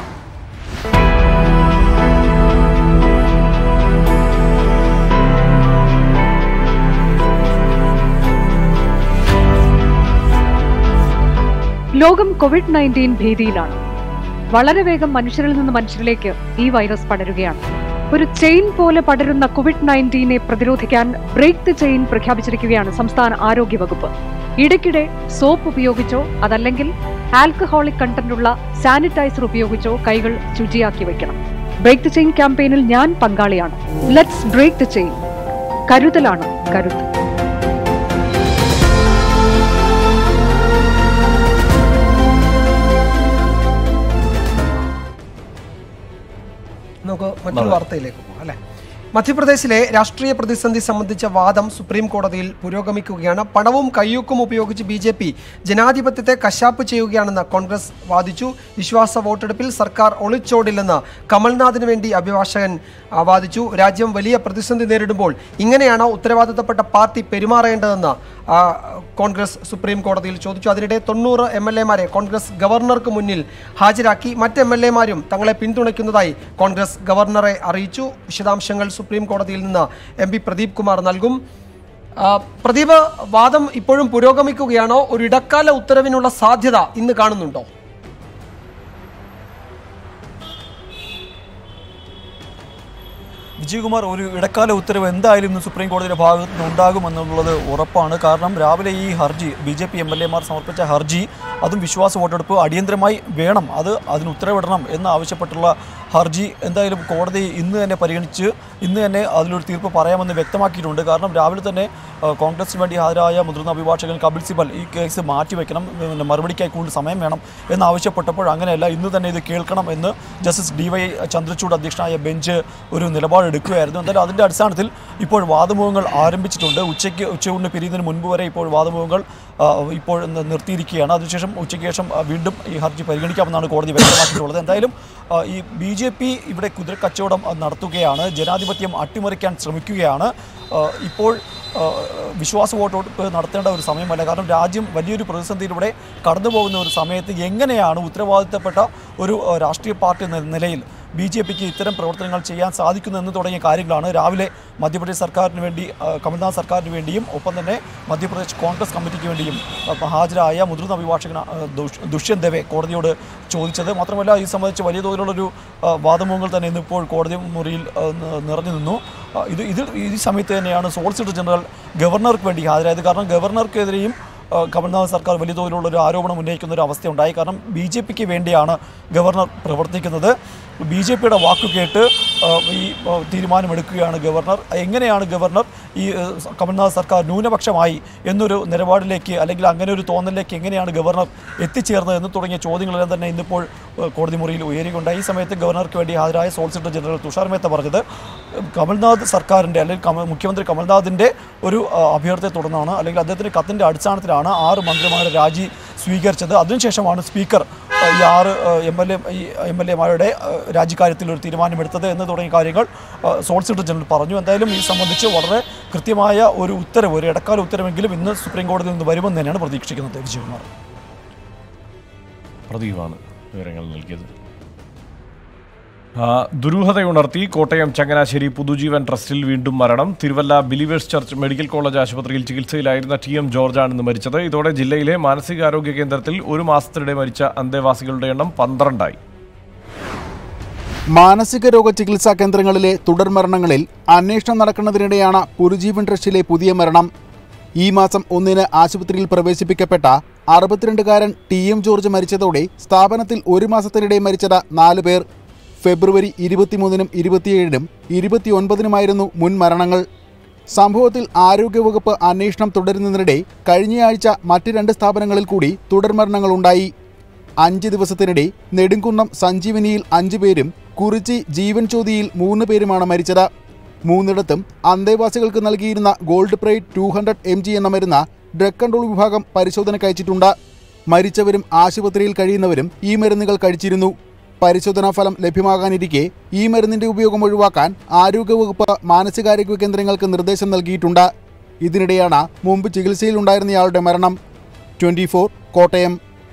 ലോകം കോവിഡ് നയൻറ്റീൻ ഭീതിയിലാണ്. വളരെ വേഗം മനുഷ്യരിൽ നിന്ന് മനുഷ്യരിലേക്ക് ഈ വൈറസ് പടരുകയാണ്. ഒരു ചെയിൻ പോലെ പടരുന്ന കോവിഡ് നയൻറ്റീനെ പ്രതിരോധിക്കാൻ ബ്രേക്ക് ദി ചെയിൻ പ്രഖ്യാപിച്ചിരിക്കുകയാണ് സംസ്ഥാന ആരോഗ്യ വകുപ്പ്. ഇടയ്ക്കിടെ സോപ്പ് ഉപയോഗിച്ചോ അതല്ലെങ്കിൽ ആൽക്കഹോളിക് കണ്ടന്റുള്ള സാനിറ്റൈസർ ഉപയോഗിച്ചോ കൈകൾ ശുചിയാക്കി വയ്ക്കണം. ബ്രേക്ക് ദി ചെയിൻ ക്യാമ്പയിനിൽ ഞാൻ പങ്കാളിയാണ്. Let's break the chain. കരുതലാണ് കരുത്ത്. നമുക്ക് മറ്റൊരു വാർത്തയിലേക്ക് പോകാം അല്ലെ. മധ്യപ്രദേശിലെ രാഷ്ട്രീയ പ്രതിസന്ധി സംബന്ധിച്ച വാദം സുപ്രീം കോടതിയിൽ പുരോഗമിക്കുകയാണ്. പണവും കയ്യൂക്കും ഉപയോഗിച്ച് ബി ജെ പി ജനാധിപത്യത്തെ കശാപ്പ് ചെയ്യുകയാണെന്ന് കോൺഗ്രസ് വാദിച്ചു. വിശ്വാസ വോട്ടെടുപ്പിൽ സർക്കാർ ഒളിച്ചോടില്ലെന്ന് കമൽനാഥിന് വേണ്ടി അഭിഭാഷകൻ വാദിച്ചു. രാജ്യം വലിയ പ്രതിസന്ധി നേരിടുമ്പോൾ ഇങ്ങനെയാണ് ഉത്തരവാദിത്തപ്പെട്ട പാർട്ടി പെരുമാറേണ്ടതെന്ന് കോൺഗ്രസ് സുപ്രീം കോടതിയിൽ ചോദിച്ചു. അതിനിടെ തൊണ്ണൂറ് എം എൽ എമാരെ കോൺഗ്രസ് ഗവർണർക്ക് മുന്നിൽ ഹാജരാക്കി. മറ്റ് എം എൽ എമാരും തങ്ങളെ പിന്തുണയ്ക്കുന്നതായി കോൺഗ്രസ് ഗവർണറെ അറിയിച്ചു. വിശദാംശങ്ങൾ സുപ്രീം കോടതിയിൽ നിന്ന് എം പി പ്രദീപ് കുമാർ നൽകും. പ്രദീപ്, വാദം ഇപ്പോഴും പുരോഗമിക്കുകയാണോ? ഒരു ഇടക്കാല ഉത്തരവിനുള്ള സാധ്യത ഇന്ന് കാണുന്നുണ്ടോ? വിജയകുമാർ, ഒരു ഇടക്കാല ഉത്തരവ് എന്തായാലും ഇന്ന് സുപ്രീം കോടതിയുടെ ഭാഗത്ത് നിന്ന് ഉണ്ടാകുമെന്നുള്ളത് ഉറപ്പാണ്. കാരണം രാവിലെ ഈ ഹർജി B J P M L എമാർ സമർപ്പിച്ച ഹർജി, അതും വിശ്വാസ വോട്ടെടുപ്പ് അടിയന്തരമായി വേണം, അത് അതിന് ഉത്തരവിടണം എന്ന് ആവശ്യപ്പെട്ടുള്ള ഹർജി എന്തായാലും കോടതി ഇന്ന് തന്നെ പരിഗണിച്ച് ഇന്ന് തന്നെ അതിലൊരു തീർപ്പ് പറയാമെന്ന് വ്യക്തമാക്കിയിട്ടുണ്ട്. കാരണം രാവിലെ തന്നെ കോൺഗ്രസിന് വേണ്ടി ഹാജരായ മുതിർന്ന അഭിഭാഷകൻ കപിൽ സിബൽ ഈ കേസ് മാറ്റിവെക്കണം, മറുപടിക്കായി കൂടുതൽ സമയം വേണം എന്നാവശ്യപ്പെട്ടപ്പോൾ അങ്ങനെയല്ല, ഇന്ന് തന്നെ ഇത് കേൾക്കണം എന്ന് ജസ്റ്റിസ് ഡി വൈ ചന്ദ്രചൂഡ് അധ്യക്ഷനായ ബെഞ്ച് ഒരു നിലപാടെടുക്കുകയായിരുന്നു. എന്തായാലും അതിൻ്റെ അടിസ്ഥാനത്തിൽ ഇപ്പോൾ വാദമുഖങ്ങൾ ആരംഭിച്ചിട്ടുണ്ട്. ഉച്ചയ്ക്ക് ഉച്ചയൂണിന് പിരിയുന്നതിന് മുൻപ് വരെ ഇപ്പോൾ വാദമുഖങ്ങൾ ഇപ്പോൾ നിർത്തിയിരിക്കുകയാണ്. അതിനുശേഷം ഉച്ചയ്ക്ക് ശേഷം വീണ്ടും ഈ ഹർജി പരിഗണിക്കാമെന്നാണ് കോടതി വ്യക്തമാക്കിയിട്ടുള്ളത്. എന്തായാലും ഈ ബി ജെ പി ഇവിടെ കുതിരക്കച്ചവടം നടത്തുകയാണ്, ജനാധിപത്യം അട്ടിമറിക്കാൻ ശ്രമിക്കുകയാണ്. ഇപ്പോൾ വിശ്വാസ വോട്ടെടുപ്പ് നടത്തേണ്ട ഒരു സമയമല്ല. കാരണം രാജ്യം വലിയൊരു പ്രതിസന്ധിയിലൂടെ കടന്നു പോകുന്ന ഒരു സമയത്ത് എങ്ങനെയാണ് ഉത്തരവാദിത്തപ്പെട്ട ഒരു രാഷ്ട്രീയ പാർട്ടി എന്ന നിലയിൽ ബി ജെ പിക്ക് ഇത്തരം പ്രവർത്തനങ്ങൾ ചെയ്യാൻ സാധിക്കുന്നതെന്ന് തുടങ്ങിയ കാര്യങ്ങളാണ് രാവിലെ മധ്യപ്രദേശ് സർക്കാരിന് വേണ്ടി കമൽനാഥ് സർക്കാരിന് വേണ്ടിയും ഒപ്പം തന്നെ മധ്യപ്രദേശ് കോൺഗ്രസ് കമ്മിറ്റിക്ക് വേണ്ടിയും ഹാജരായ മുതിർന്ന അഭിഭാഷകൻ ദുഷ്യന്ത് ദവെ കോടതിയോട് ചോദിച്ചത്. മാത്രമല്ല ഈ സംബന്ധിച്ച് വലിയ തോതിലുള്ളൊരു വാദമുഖങ്ങൾ തന്നെ ഇന്നിപ്പോൾ കോടതി മുറിയിൽ നിറഞ്ഞു നിന്നു. ഇത് ഇതിൽ ഈ സമയത്ത് തന്നെയാണ് സോളിസിറ്റർ ജനറൽ ഗവർണർക്ക് വേണ്ടി ഹാജരായത്. കാരണം ഗവർണർക്കെതിരെയും കമൽനാഥ് സർക്കാർ വലിയ തോതിലുള്ളൊരു ആരോപണം ഉന്നയിക്കുന്ന ഒരു അവസ്ഥയുണ്ടായി. കാരണം ബി ജെ പിക്ക് വേണ്ടിയാണ് ഗവർണർ പ്രവർത്തിക്കുന്നത്, ബി ജെ പിയുടെ വാക്കു കേട്ട് ഈ തീരുമാനമെടുക്കുകയാണ് ഗവർണർ. എങ്ങനെയാണ് ഗവർണർ ഈ കമൽനാഥ് സർക്കാർ ന്യൂനപക്ഷമായി എന്നൊരു നിലപാടിലേക്ക് അല്ലെങ്കിൽ അങ്ങനെ ഒരു തോന്നലിലേക്ക് എങ്ങനെയാണ് ഗവർണർ എത്തിച്ചേർന്നത് എന്ന് തുടങ്ങിയ ചോദ്യങ്ങളെല്ലാം തന്നെ ഇന്നിപ്പോൾ കോടതി മുറിയിൽ ഉയരുകയുണ്ടായി. ഈ സമയത്ത് ഗവർണർക്ക് വേണ്ടി ഹാജരായ സോളിസിറ്റർ ജനറൽ തുഷാർ മേത്ത പറഞ്ഞത് കമൽനാഥ് സർക്കാരിൻ്റെ അല്ലെങ്കിൽ മുഖ്യമന്ത്രി കമൽനാഥിൻ്റെ ഒരു അഭ്യർത്ഥനയെ തുടർന്നാണ് അല്ലെങ്കിൽ അദ്ദേഹത്തിൻ്റെ കത്തിൻ്റെ അടിസ്ഥാനത്തിലാണ് ആറ് മന്ത്രിമാരുടെ രാജി സ്വീകരിച്ചത്. അതിനുശേഷമാണ് സ്പീക്കർ ഈ ആറ് എം എൽ എ ഈ എം എൽ എമാരുടെ രാജിക്കാര്യത്തിൽ ഒരു തീരുമാനമെടുത്തത് എന്ന് തുടങ്ങിയ കാര്യങ്ങൾ സോളിസിറ്റർ ജനറൽ പറഞ്ഞു. എന്തായാലും ഈ സംബന്ധിച്ച് വളരെ കൃത്യമായ ഒരു ഉത്തരവ്, ഒരു ഇടക്കാല ഉത്തരവെങ്കിലും ഇന്ന് സുപ്രീം കോടതിയിൽ നിന്ന് വരുമെന്ന് തന്നെയാണ് പ്രതീക്ഷിക്കുന്നത്. വിജയകുമാർ, പ്രദീപാണ് വിവരങ്ങൾ നൽകിയത്. ദുരൂഹതയുണർത്തി കോട്ടയം ചങ്ങനാശ്ശേരി പുതുജീവൻ ട്രസ്റ്റിൽ വീണ്ടും മരണം. Thiruvalla believers church medical college ആശുപത്രിയിൽ ചികിത്സയിലായിരുന്ന ടി എം ജോർജാണ് ഇന്ന് മരിച്ചത്. ഇതോടെ ജില്ലയിലെ മാനസികാരോഗ്യ കേന്ദ്രത്തിൽ ഒരു മാസത്തിനിടെ മരിച്ച അന്തേവാസികളുടെ എണ്ണം പന്ത്രണ്ടായി. മാനസിക രോഗ ചികിത്സാ കേന്ദ്രങ്ങളിലെ തുടർമരണങ്ങളിൽ അന്വേഷണം നടക്കുന്നതിനിടെയാണ് പുതുജീവൻ ട്രസ്റ്റിലെ പുതിയ മരണം. ഈ മാസം ഒന്നിന് ആശുപത്രിയിൽ പ്രവേശിപ്പിക്കപ്പെട്ട അറുപത്തിരണ്ടുകാരൻ ടി എം ജോർജ് മരിച്ചതോടെ സ്ഥാപനത്തിൽ ഒരു മാസത്തിനിടെ മരിച്ചത് നാല് പേർ. ഫെബ്രുവരി ഇരുപത്തിമൂന്നിനും ഇരുപത്തിയേഴിനും ഇരുപത്തിയൊൻപതിനുമായിരുന്നു മുൻ മരണങ്ങൾ. സംഭവത്തിൽ ആരോഗ്യവകുപ്പ് അന്വേഷണം തുടരുന്നതിനിടെ കഴിഞ്ഞയാഴ്ച മറ്റ് രണ്ട് സ്ഥാപനങ്ങളിൽ കൂടി തുടർമരണങ്ങളുണ്ടായി. അഞ്ച് ദിവസത്തിനിടെ നെടുങ്കുന്നം സഞ്ജീവനിയിൽ അഞ്ചു പേരും കുറിച്ചി ജീവൻ ജ്യോതിയിൽ മൂന്ന് പേരുമാണ് മരിച്ചത്. മൂന്നിടത്തും അന്തേവാസികൾക്ക് നൽകിയിരുന്ന gold pride two hundred M G എന്ന മരുന്ന് ഡ്രഗ് കൺട്രോൾ വിഭാഗം പരിശോധനയ്ക്ക് അയച്ചിട്ടുണ്ട്. മരിച്ചവരും ആശുപത്രിയിൽ കഴിയുന്നവരും ഈ മരുന്നുകൾ കഴിച്ചിരുന്നു. പരിശോധനാ ഫലം ലഭ്യമാകാനിരിക്കെ ഈ മരുന്നിന്റെ ഉപയോഗം ഒഴിവാക്കാൻ ആരോഗ്യവകുപ്പ് മാനസികാരോഗ്യ കേന്ദ്രങ്ങൾക്ക് നിർദ്ദേശം നൽകിയിട്ടുണ്ട്. ഇതിനിടെയാണ് മുമ്പ് ചികിത്സയിലുണ്ടായിരുന്നയാളുടെ മരണം. Twenty four Kottayam.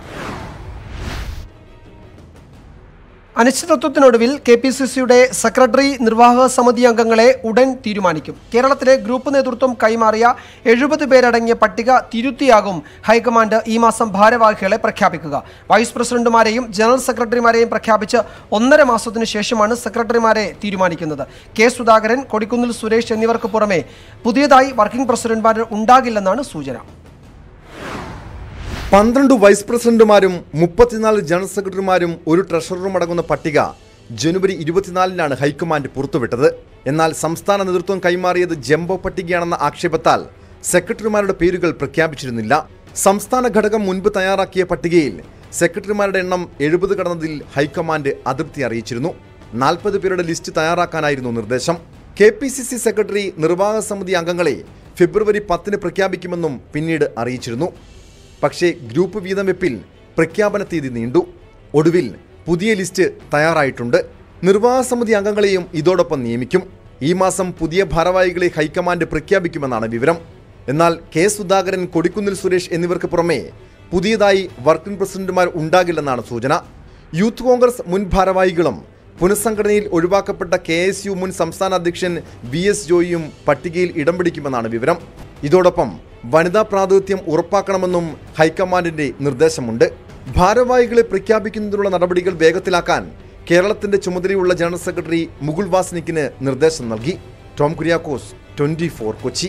അനിശ്ചിതത്വത്തിനൊടുവിൽ കെ പി സി സിയുടെ സെക്രട്ടറി നിർവാഹക സമിതി അംഗങ്ങളെ ഉടൻ തീരുമാനിക്കും. കേരളത്തിലെ ഗ്രൂപ്പ് നേതൃത്വം കൈമാറിയ എഴുപത് പേരടങ്ങിയ പട്ടിക തിരുത്തിയാകും ഹൈക്കമാൻഡ് ഈ മാസം ഭാരവാഹികളെ പ്രഖ്യാപിക്കുക. വൈസ് പ്രസിഡന്റുമാരെയും ജനറൽ സെക്രട്ടറിമാരെയും പ്രഖ്യാപിച്ച് ഒന്നര മാസത്തിനു ശേഷമാണ് സെക്രട്ടറിമാരെ തീരുമാനിക്കുന്നത്. കെ സുധാകരൻ, കൊടിക്കുന്നിൽ സുരേഷ് എന്നിവർക്ക് പുറമെ പുതിയതായി വർക്കിംഗ് പ്രസിഡന്റുമാർ ഉണ്ടാകില്ലെന്നാണ് സൂചന. പന്ത്രണ്ട് വൈസ് പ്രസിഡന്റുമാരും മുപ്പത്തിനാല് ജനറൽ സെക്രട്ടറിമാരും ഒരു ട്രഷററും അടങ്ങുന്ന പട്ടിക ജനുവരി ഇരുപത്തിനാലിനാണ് ഹൈക്കമാൻഡ് പുറത്തുവിട്ടത്. എന്നാൽ സംസ്ഥാന നേതൃത്വം കൈമാറിയത് ജംബോ പട്ടികയാണെന്ന ആക്ഷേപത്താൽ സെക്രട്ടറിമാരുടെ പേരുകൾ പ്രഖ്യാപിച്ചിരുന്നില്ല. സംസ്ഥാന ഘടകം മുൻപ് തയ്യാറാക്കിയ പട്ടികയിൽ സെക്രട്ടറിമാരുടെ എണ്ണം എഴുപത് കടന്നതിൽ ഹൈക്കമാൻഡ് അതൃപ്തി അറിയിച്ചിരുന്നു. നാൽപ്പത് പേരുടെ ലിസ്റ്റ് തയ്യാറാക്കാനായിരുന്നു നിർദ്ദേശം. K P C C secretary നിർവാഹക സമിതി അംഗങ്ങളെ ഫെബ്രുവരി പത്തിന് പ്രഖ്യാപിക്കുമെന്നും പിന്നീട് അറിയിച്ചിരുന്നു. പക്ഷേ ഗ്രൂപ്പ് വീതം വെപ്പിൽ പ്രഖ്യാപന തീയതി നീണ്ടു. ഒടുവിൽ പുതിയ ലിസ്റ്റ് തയ്യാറായിട്ടുണ്ട്. നിർവാഹക സമിതി അംഗങ്ങളെയും ഇതോടൊപ്പം നിയമിക്കും. ഈ മാസം പുതിയ ഭാരവാഹികളെ ഹൈക്കമാൻഡ് പ്രഖ്യാപിക്കുമെന്നാണ് വിവരം. എന്നാൽ കെ സുധാകരൻ, കൊടിക്കുന്നിൽ സുരേഷ് എന്നിവർക്ക് പുറമെ പുതിയതായി വർക്കിംഗ് പ്രസിഡന്റുമാർ ഉണ്ടാകില്ലെന്നാണ് സൂചന. യൂത്ത് കോൺഗ്രസ് മുൻ ഭാരവാഹികളും പുനഃസംഘടനയിൽ ഒഴിവാക്കപ്പെട്ട കെ എസ് യു മുൻ സംസ്ഥാന അധ്യക്ഷൻ വി എസ് ജോയിയും പട്ടികയിൽ ഇടം പിടിക്കുമെന്നാണ് വിവരം. ഇതോടൊപ്പം വനിതാ പ്രാതിനിധ്യം ഉറപ്പാക്കണമെന്നും ഹൈക്കമാൻഡിന്റെ നിർദ്ദേശമുണ്ട്. ഭാരവാഹികളെ പ്രഖ്യാപിക്കുന്നതിനുള്ള നടപടികൾ വേഗത്തിലാക്കാൻ കേരളത്തിന്റെ ചുമതലയുള്ള ജനറൽ സെക്രട്ടറി മുകുൾ വാസ്നിക്കിന് നിർദ്ദേശം നൽകി. Tom Kuriakose, twenty four Kochi.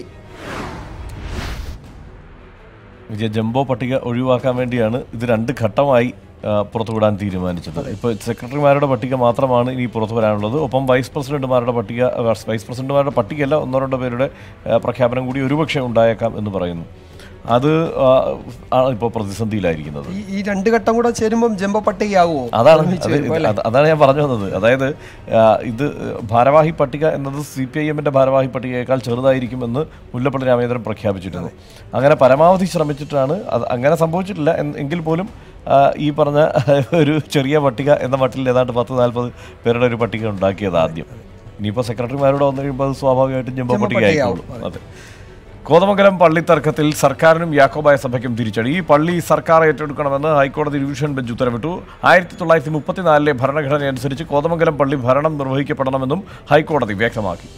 വിജയ ജംബോ പട്ടിക ഒഴിവാക്കാൻ വേണ്ടിയാണ് ഇത് രണ്ട് ഘട്ടമായി പുറത്തുവിടാൻ തീരുമാനിച്ചത്. ഇപ്പോൾ സെക്രട്ടറിമാരുടെ പട്ടിക മാത്രമാണ് ഇനി പുറത്തു വരാനുള്ളത്. ഒപ്പം വൈസ് പ്രസിഡന്റുമാരുടെ പട്ടിക വൈസ് പ്രസിഡന്റുമാരുടെ പട്ടികയല്ല ഒന്നോ രണ്ടോ പേരുടെ പ്രഖ്യാപനം കൂടി ഒരുപക്ഷെ ഉണ്ടായേക്കാം എന്ന് പറയുന്നു. അത് ആണ് ഇപ്പോൾ പ്രതിസന്ധിയിലായിരിക്കുന്നത്. ഈ രണ്ട് ഘട്ടം കൂടെ ചേരുമ്പോൾ ജംബോ പട്ടികയാകുമോ? അതാണ് അതാണ് ഞാൻ പറഞ്ഞു വന്നത്. അതായത് ഇത് ഭാരവാഹി പട്ടിക എന്നത് സി പി ഐ എമ്മിൻ്റെ ഭാരവാഹി പട്ടികയേക്കാൾ ചെറുതായിരിക്കുമെന്ന് മുല്ലപ്പള്ളി രാമചന്ദ്രൻ പ്രഖ്യാപിച്ചിരുന്നു. അങ്ങനെ പരമാവധി ശ്രമിച്ചിട്ടാണ് അത് അങ്ങനെ സംഭവിച്ചിട്ടില്ല. എങ്കിൽ പോലും ഈ പറഞ്ഞ ഒരു ചെറിയ പട്ടിക എന്ന മട്ടിൽ ഏതാണ്ട് പത്ത് നാൽപ്പത് പേരുടെ ഒരു പട്ടിക ഉണ്ടാക്കിയത് ആദ്യം. ഇനിയിപ്പോൾ സെക്രട്ടറിമാരോട് വന്നു കഴിയുമ്പോൾ അത് സ്വാഭാവികമായിട്ടും ജംബോ പട്ടിക ആയിക്കോളും. അതെ. കോതമംഗലം പള്ളി തർക്കത്തിൽ സർക്കാരിനും യാക്കോബായ സഭയ്ക്കും തിരിച്ചടി. ഈ പള്ളി സർക്കാർ ഏറ്റെടുക്കണമെന്ന് ഹൈക്കോടതി ഡിവിഷൻ ബെഞ്ച് ഉത്തരവിട്ടു. ആയിരത്തി തൊള്ളായിരത്തി മുപ്പത്തിനാലിലെ ഭരണഘടന അനുസരിച്ച് കോതമംഗലം പള്ളി ഭരണം നിർവഹിക്കപ്പെടണമെന്നും ഹൈക്കോടതി വ്യക്തമാക്കി.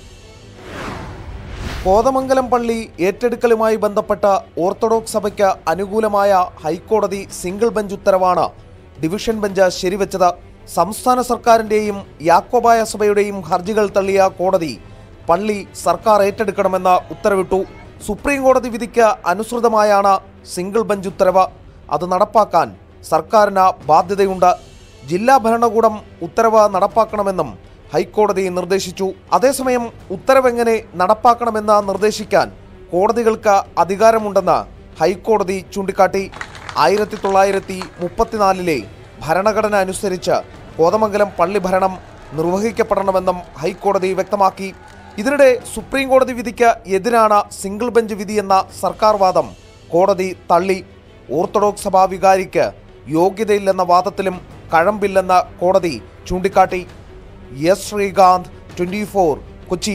കോതമംഗലം പള്ളി ഏറ്റെടുക്കലുമായി ബന്ധപ്പെട്ട ഓർത്തഡോക്സ് സഭയ്ക്ക് അനുകൂലമായ ഹൈക്കോടതി സിംഗിൾ ബെഞ്ച് ഉത്തരവാണ് ഡിവിഷൻ ബെഞ്ച് ശരിവെച്ചത്. സംസ്ഥാന സർക്കാരിൻ്റെയും യാക്കോബായ സഭയുടെയും ഹർജികൾ തള്ളിയ കോടതി പള്ളി സർക്കാർ ഏറ്റെടുക്കണമെന്ന് ഉത്തരവിട്ടു. സുപ്രീം കോടതി വിധിക്ക് അനുസൃതമായാണ് സിംഗിൾ ബെഞ്ച് ഉത്തരവ്. അത് നടപ്പാക്കാൻ സർക്കാരിന് ബാധ്യതയുണ്ട്. ജില്ലാ ഭരണകൂടം ഉത്തരവ് നടപ്പാക്കണമെന്നും ഹൈക്കോടതി നിർദ്ദേശിച്ചു. അതേസമയം ഉത്തരവെങ്ങനെ നടപ്പാക്കണമെന്ന് നിർദ്ദേശിക്കാൻ കോടതികൾക്ക് അധികാരമുണ്ടെന്ന് ഹൈക്കോടതി ചൂണ്ടിക്കാട്ടി. ആയിരത്തി തൊള്ളായിരത്തി മുപ്പത്തിനാലിലെ ഭരണഘടന അനുസരിച്ച് കോതമംഗലം പള്ളി ഭരണം നിർവഹിക്കപ്പെടണമെന്നും ഹൈക്കോടതി വ്യക്തമാക്കി. ഇതിനിടെ സുപ്രീം കോടതി വിധിക്ക് എതിരാണ് സിംഗിൾ ബെഞ്ച് വിധിയെന്ന സർക്കാർ വാദം കോടതി തള്ളി. ഓർത്തഡോക്സ് സഭാ വികാരിക്ക് യോഗ്യതയില്ലെന്ന വാദത്തിലും കഴമ്പില്ലെന്ന് കോടതി ചൂണ്ടിക്കാട്ടി. S Sreekanth, twenty four Kochi.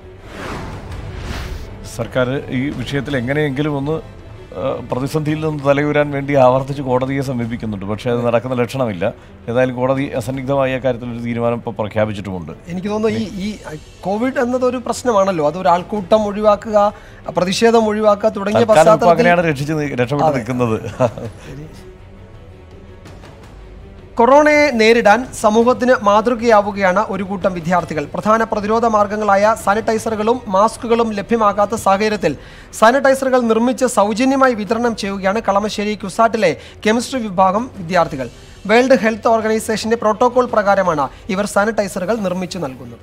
സർക്കാർ ഈ വിഷയത്തിൽ എങ്ങനെയെങ്കിലും ഒന്ന് പ്രതിസന്ധിയിൽ നിന്ന് തലയുരാൻ വേണ്ടി ആവർത്തിച്ച് കോടതിയെ സമീപിക്കുന്നുണ്ട്. പക്ഷേ അത് നടക്കുന്ന ലക്ഷണമില്ല. ഏതായാലും കോടതി അസന്നിഗ്ധമായ കാര്യത്തിലൊരു തീരുമാനം ഇപ്പോൾ പ്രഖ്യാപിച്ചിട്ടുമുണ്ട്. എനിക്ക് തോന്നുന്നു ഈ ഈ കോവിഡ് എന്നതൊരു പ്രശ്നമാണല്ലോ. അത് ഒരു ആൾക്കൂട്ടം ഒഴിവാക്കുക, പ്രതിഷേധം ഒഴിവാക്കുക തുടങ്ങിയ പശ്ചാത്തലത്തിൽ അങ്ങനെയാണ് രക്ഷിച്ച് രക്ഷപ്പെട്ട് നിൽക്കുന്നത്. കൊറോണയെ നേരിടാൻ സമൂഹത്തിന് മാതൃകയാവുകയാണ് ഒരു കൂട്ടം വിദ്യാർത്ഥികൾ. പ്രധാന പ്രതിരോധ മാർഗങ്ങളായ സാനിറ്റൈസറുകളും മാസ്കുകളും ലഭ്യമാകാത്ത സാഹചര്യത്തിൽ സാനിറ്റൈസറുകൾ നിർമ്മിച്ച് സൗജന്യമായി വിതരണം ചെയ്യുകയാണ് കളമശ്ശേരി ക്യുസാറ്റിലെ കെമിസ്ട്രി വിഭാഗം വിദ്യാർത്ഥികൾ. വേൾഡ് ഹെൽത്ത് ഓർഗനൈസേഷന്റെ പ്രോട്ടോകോൾ പ്രകാരമാണ് ഇവർ സാനിറ്റൈസറുകൾ നിർമ്മിച്ചു നൽകുന്നത്.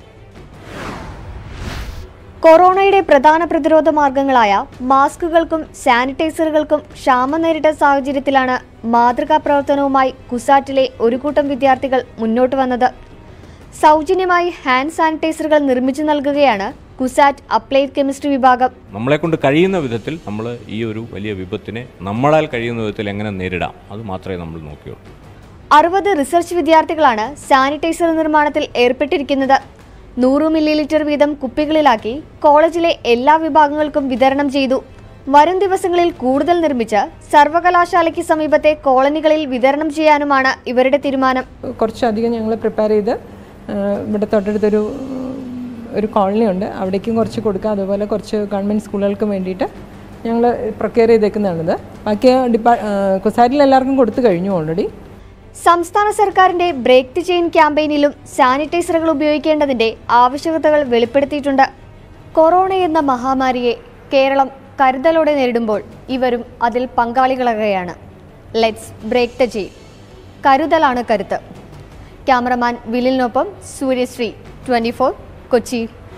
കൊറോണയുടെ പ്രധാന പ്രതിരോധ മാർഗങ്ങളായ മാസ്കുകൾക്കും സാനിറ്റൈസറുകൾക്കും ക്ഷാമം നേരിട്ട സാഹചര്യത്തിലാണ് മാതൃകാ പ്രവർത്തനവുമായി കുസാറ്റിലെ ഒരു കൂട്ടം വിദ്യാർത്ഥികൾ മുന്നോട്ട് വന്നത്. സൗജന്യമായി ഹാൻഡ് സാനിറ്റൈസറുകൾ നിർമ്മിച്ചു നൽകുകയാണ് കുസാറ്റ് അപ്ലൈഡ് കെമിസ്ട്രി വിഭാഗം. നമ്മളെ കൊണ്ട് കഴിയുന്ന വിധത്തിൽ നമ്മൾ ഈ ഒരു വലിയ വിപത്തിനെ നമ്മളാൽ കഴിയുന്ന വിധത്തിൽ എങ്ങനെ നേരിടാം അത് മാത്രമേ നമ്മൾ നോക്കിയുള്ളൂ. അറുപത് റിസർച്ച് വിദ്യാർത്ഥികളാണ് സാനിറ്റൈസർ നിർമ്മാണത്തിൽ ഏർപ്പെട്ടിരിക്കുന്നത്. നൂറ് മില്ലി ലിറ്റർ വീതം കുപ്പികളിലാക്കി കോളേജിലെ എല്ലാ വിഭാഗങ്ങൾക്കും വിതരണം ചെയ്തു. വരും ദിവസങ്ങളിൽ കൂടുതൽ നിർമ്മിച്ച് സർവകലാശാലയ്ക്ക് സമീപത്തെ കോളനികളിൽ വിതരണം ചെയ്യാനുമാണ് ഇവരുടെ തീരുമാനം. കുറച്ചധികം ഞങ്ങൾ പ്രിപ്പയർ ചെയ്ത് ഇവിടെ തൊട്ടടുത്തൊരു ഒരു കോളനി ഉണ്ട്, അവിടേക്കും കുറച്ച് കൊടുക്കുക. അതുപോലെ കുറച്ച് ഗവൺമെൻറ് സ്കൂളുകൾക്കും വേണ്ടിയിട്ട് ഞങ്ങൾ പ്രൊക്യൂർ ചെയ്തേക്കുന്നതാണിത്. ബാക്കി ഡിപ്പാ കുസാറ്റിൽ എല്ലാവർക്കും കൊടുത്തു കഴിഞ്ഞു ഓൾറെഡി. സംസ്ഥാന സർക്കാരിന്റെ ബ്രേക്ക് ദി ചെയിൻ ക്യാമ്പയിനിലും സാനിറ്റൈസറുകൾ ഉപയോഗിക്കേണ്ടതിന്റെ ആവശ്യകതകൾ വെളിപ്പെടുത്തിയിട്ടുണ്ട്. കൊറോണ എന്ന മഹാമാരിയെ കേരളം കരുതലോടെ നേരിടുമ്പോൾ ഇവരും അതിൽ പങ്കാളികളാകുകയാണ്. Let's break the chain. കരുതലാണ് കരുത്ത്. ക്യാമറമാൻ വിലിനൊപ്പം Suryasree, twenty four, Kochi.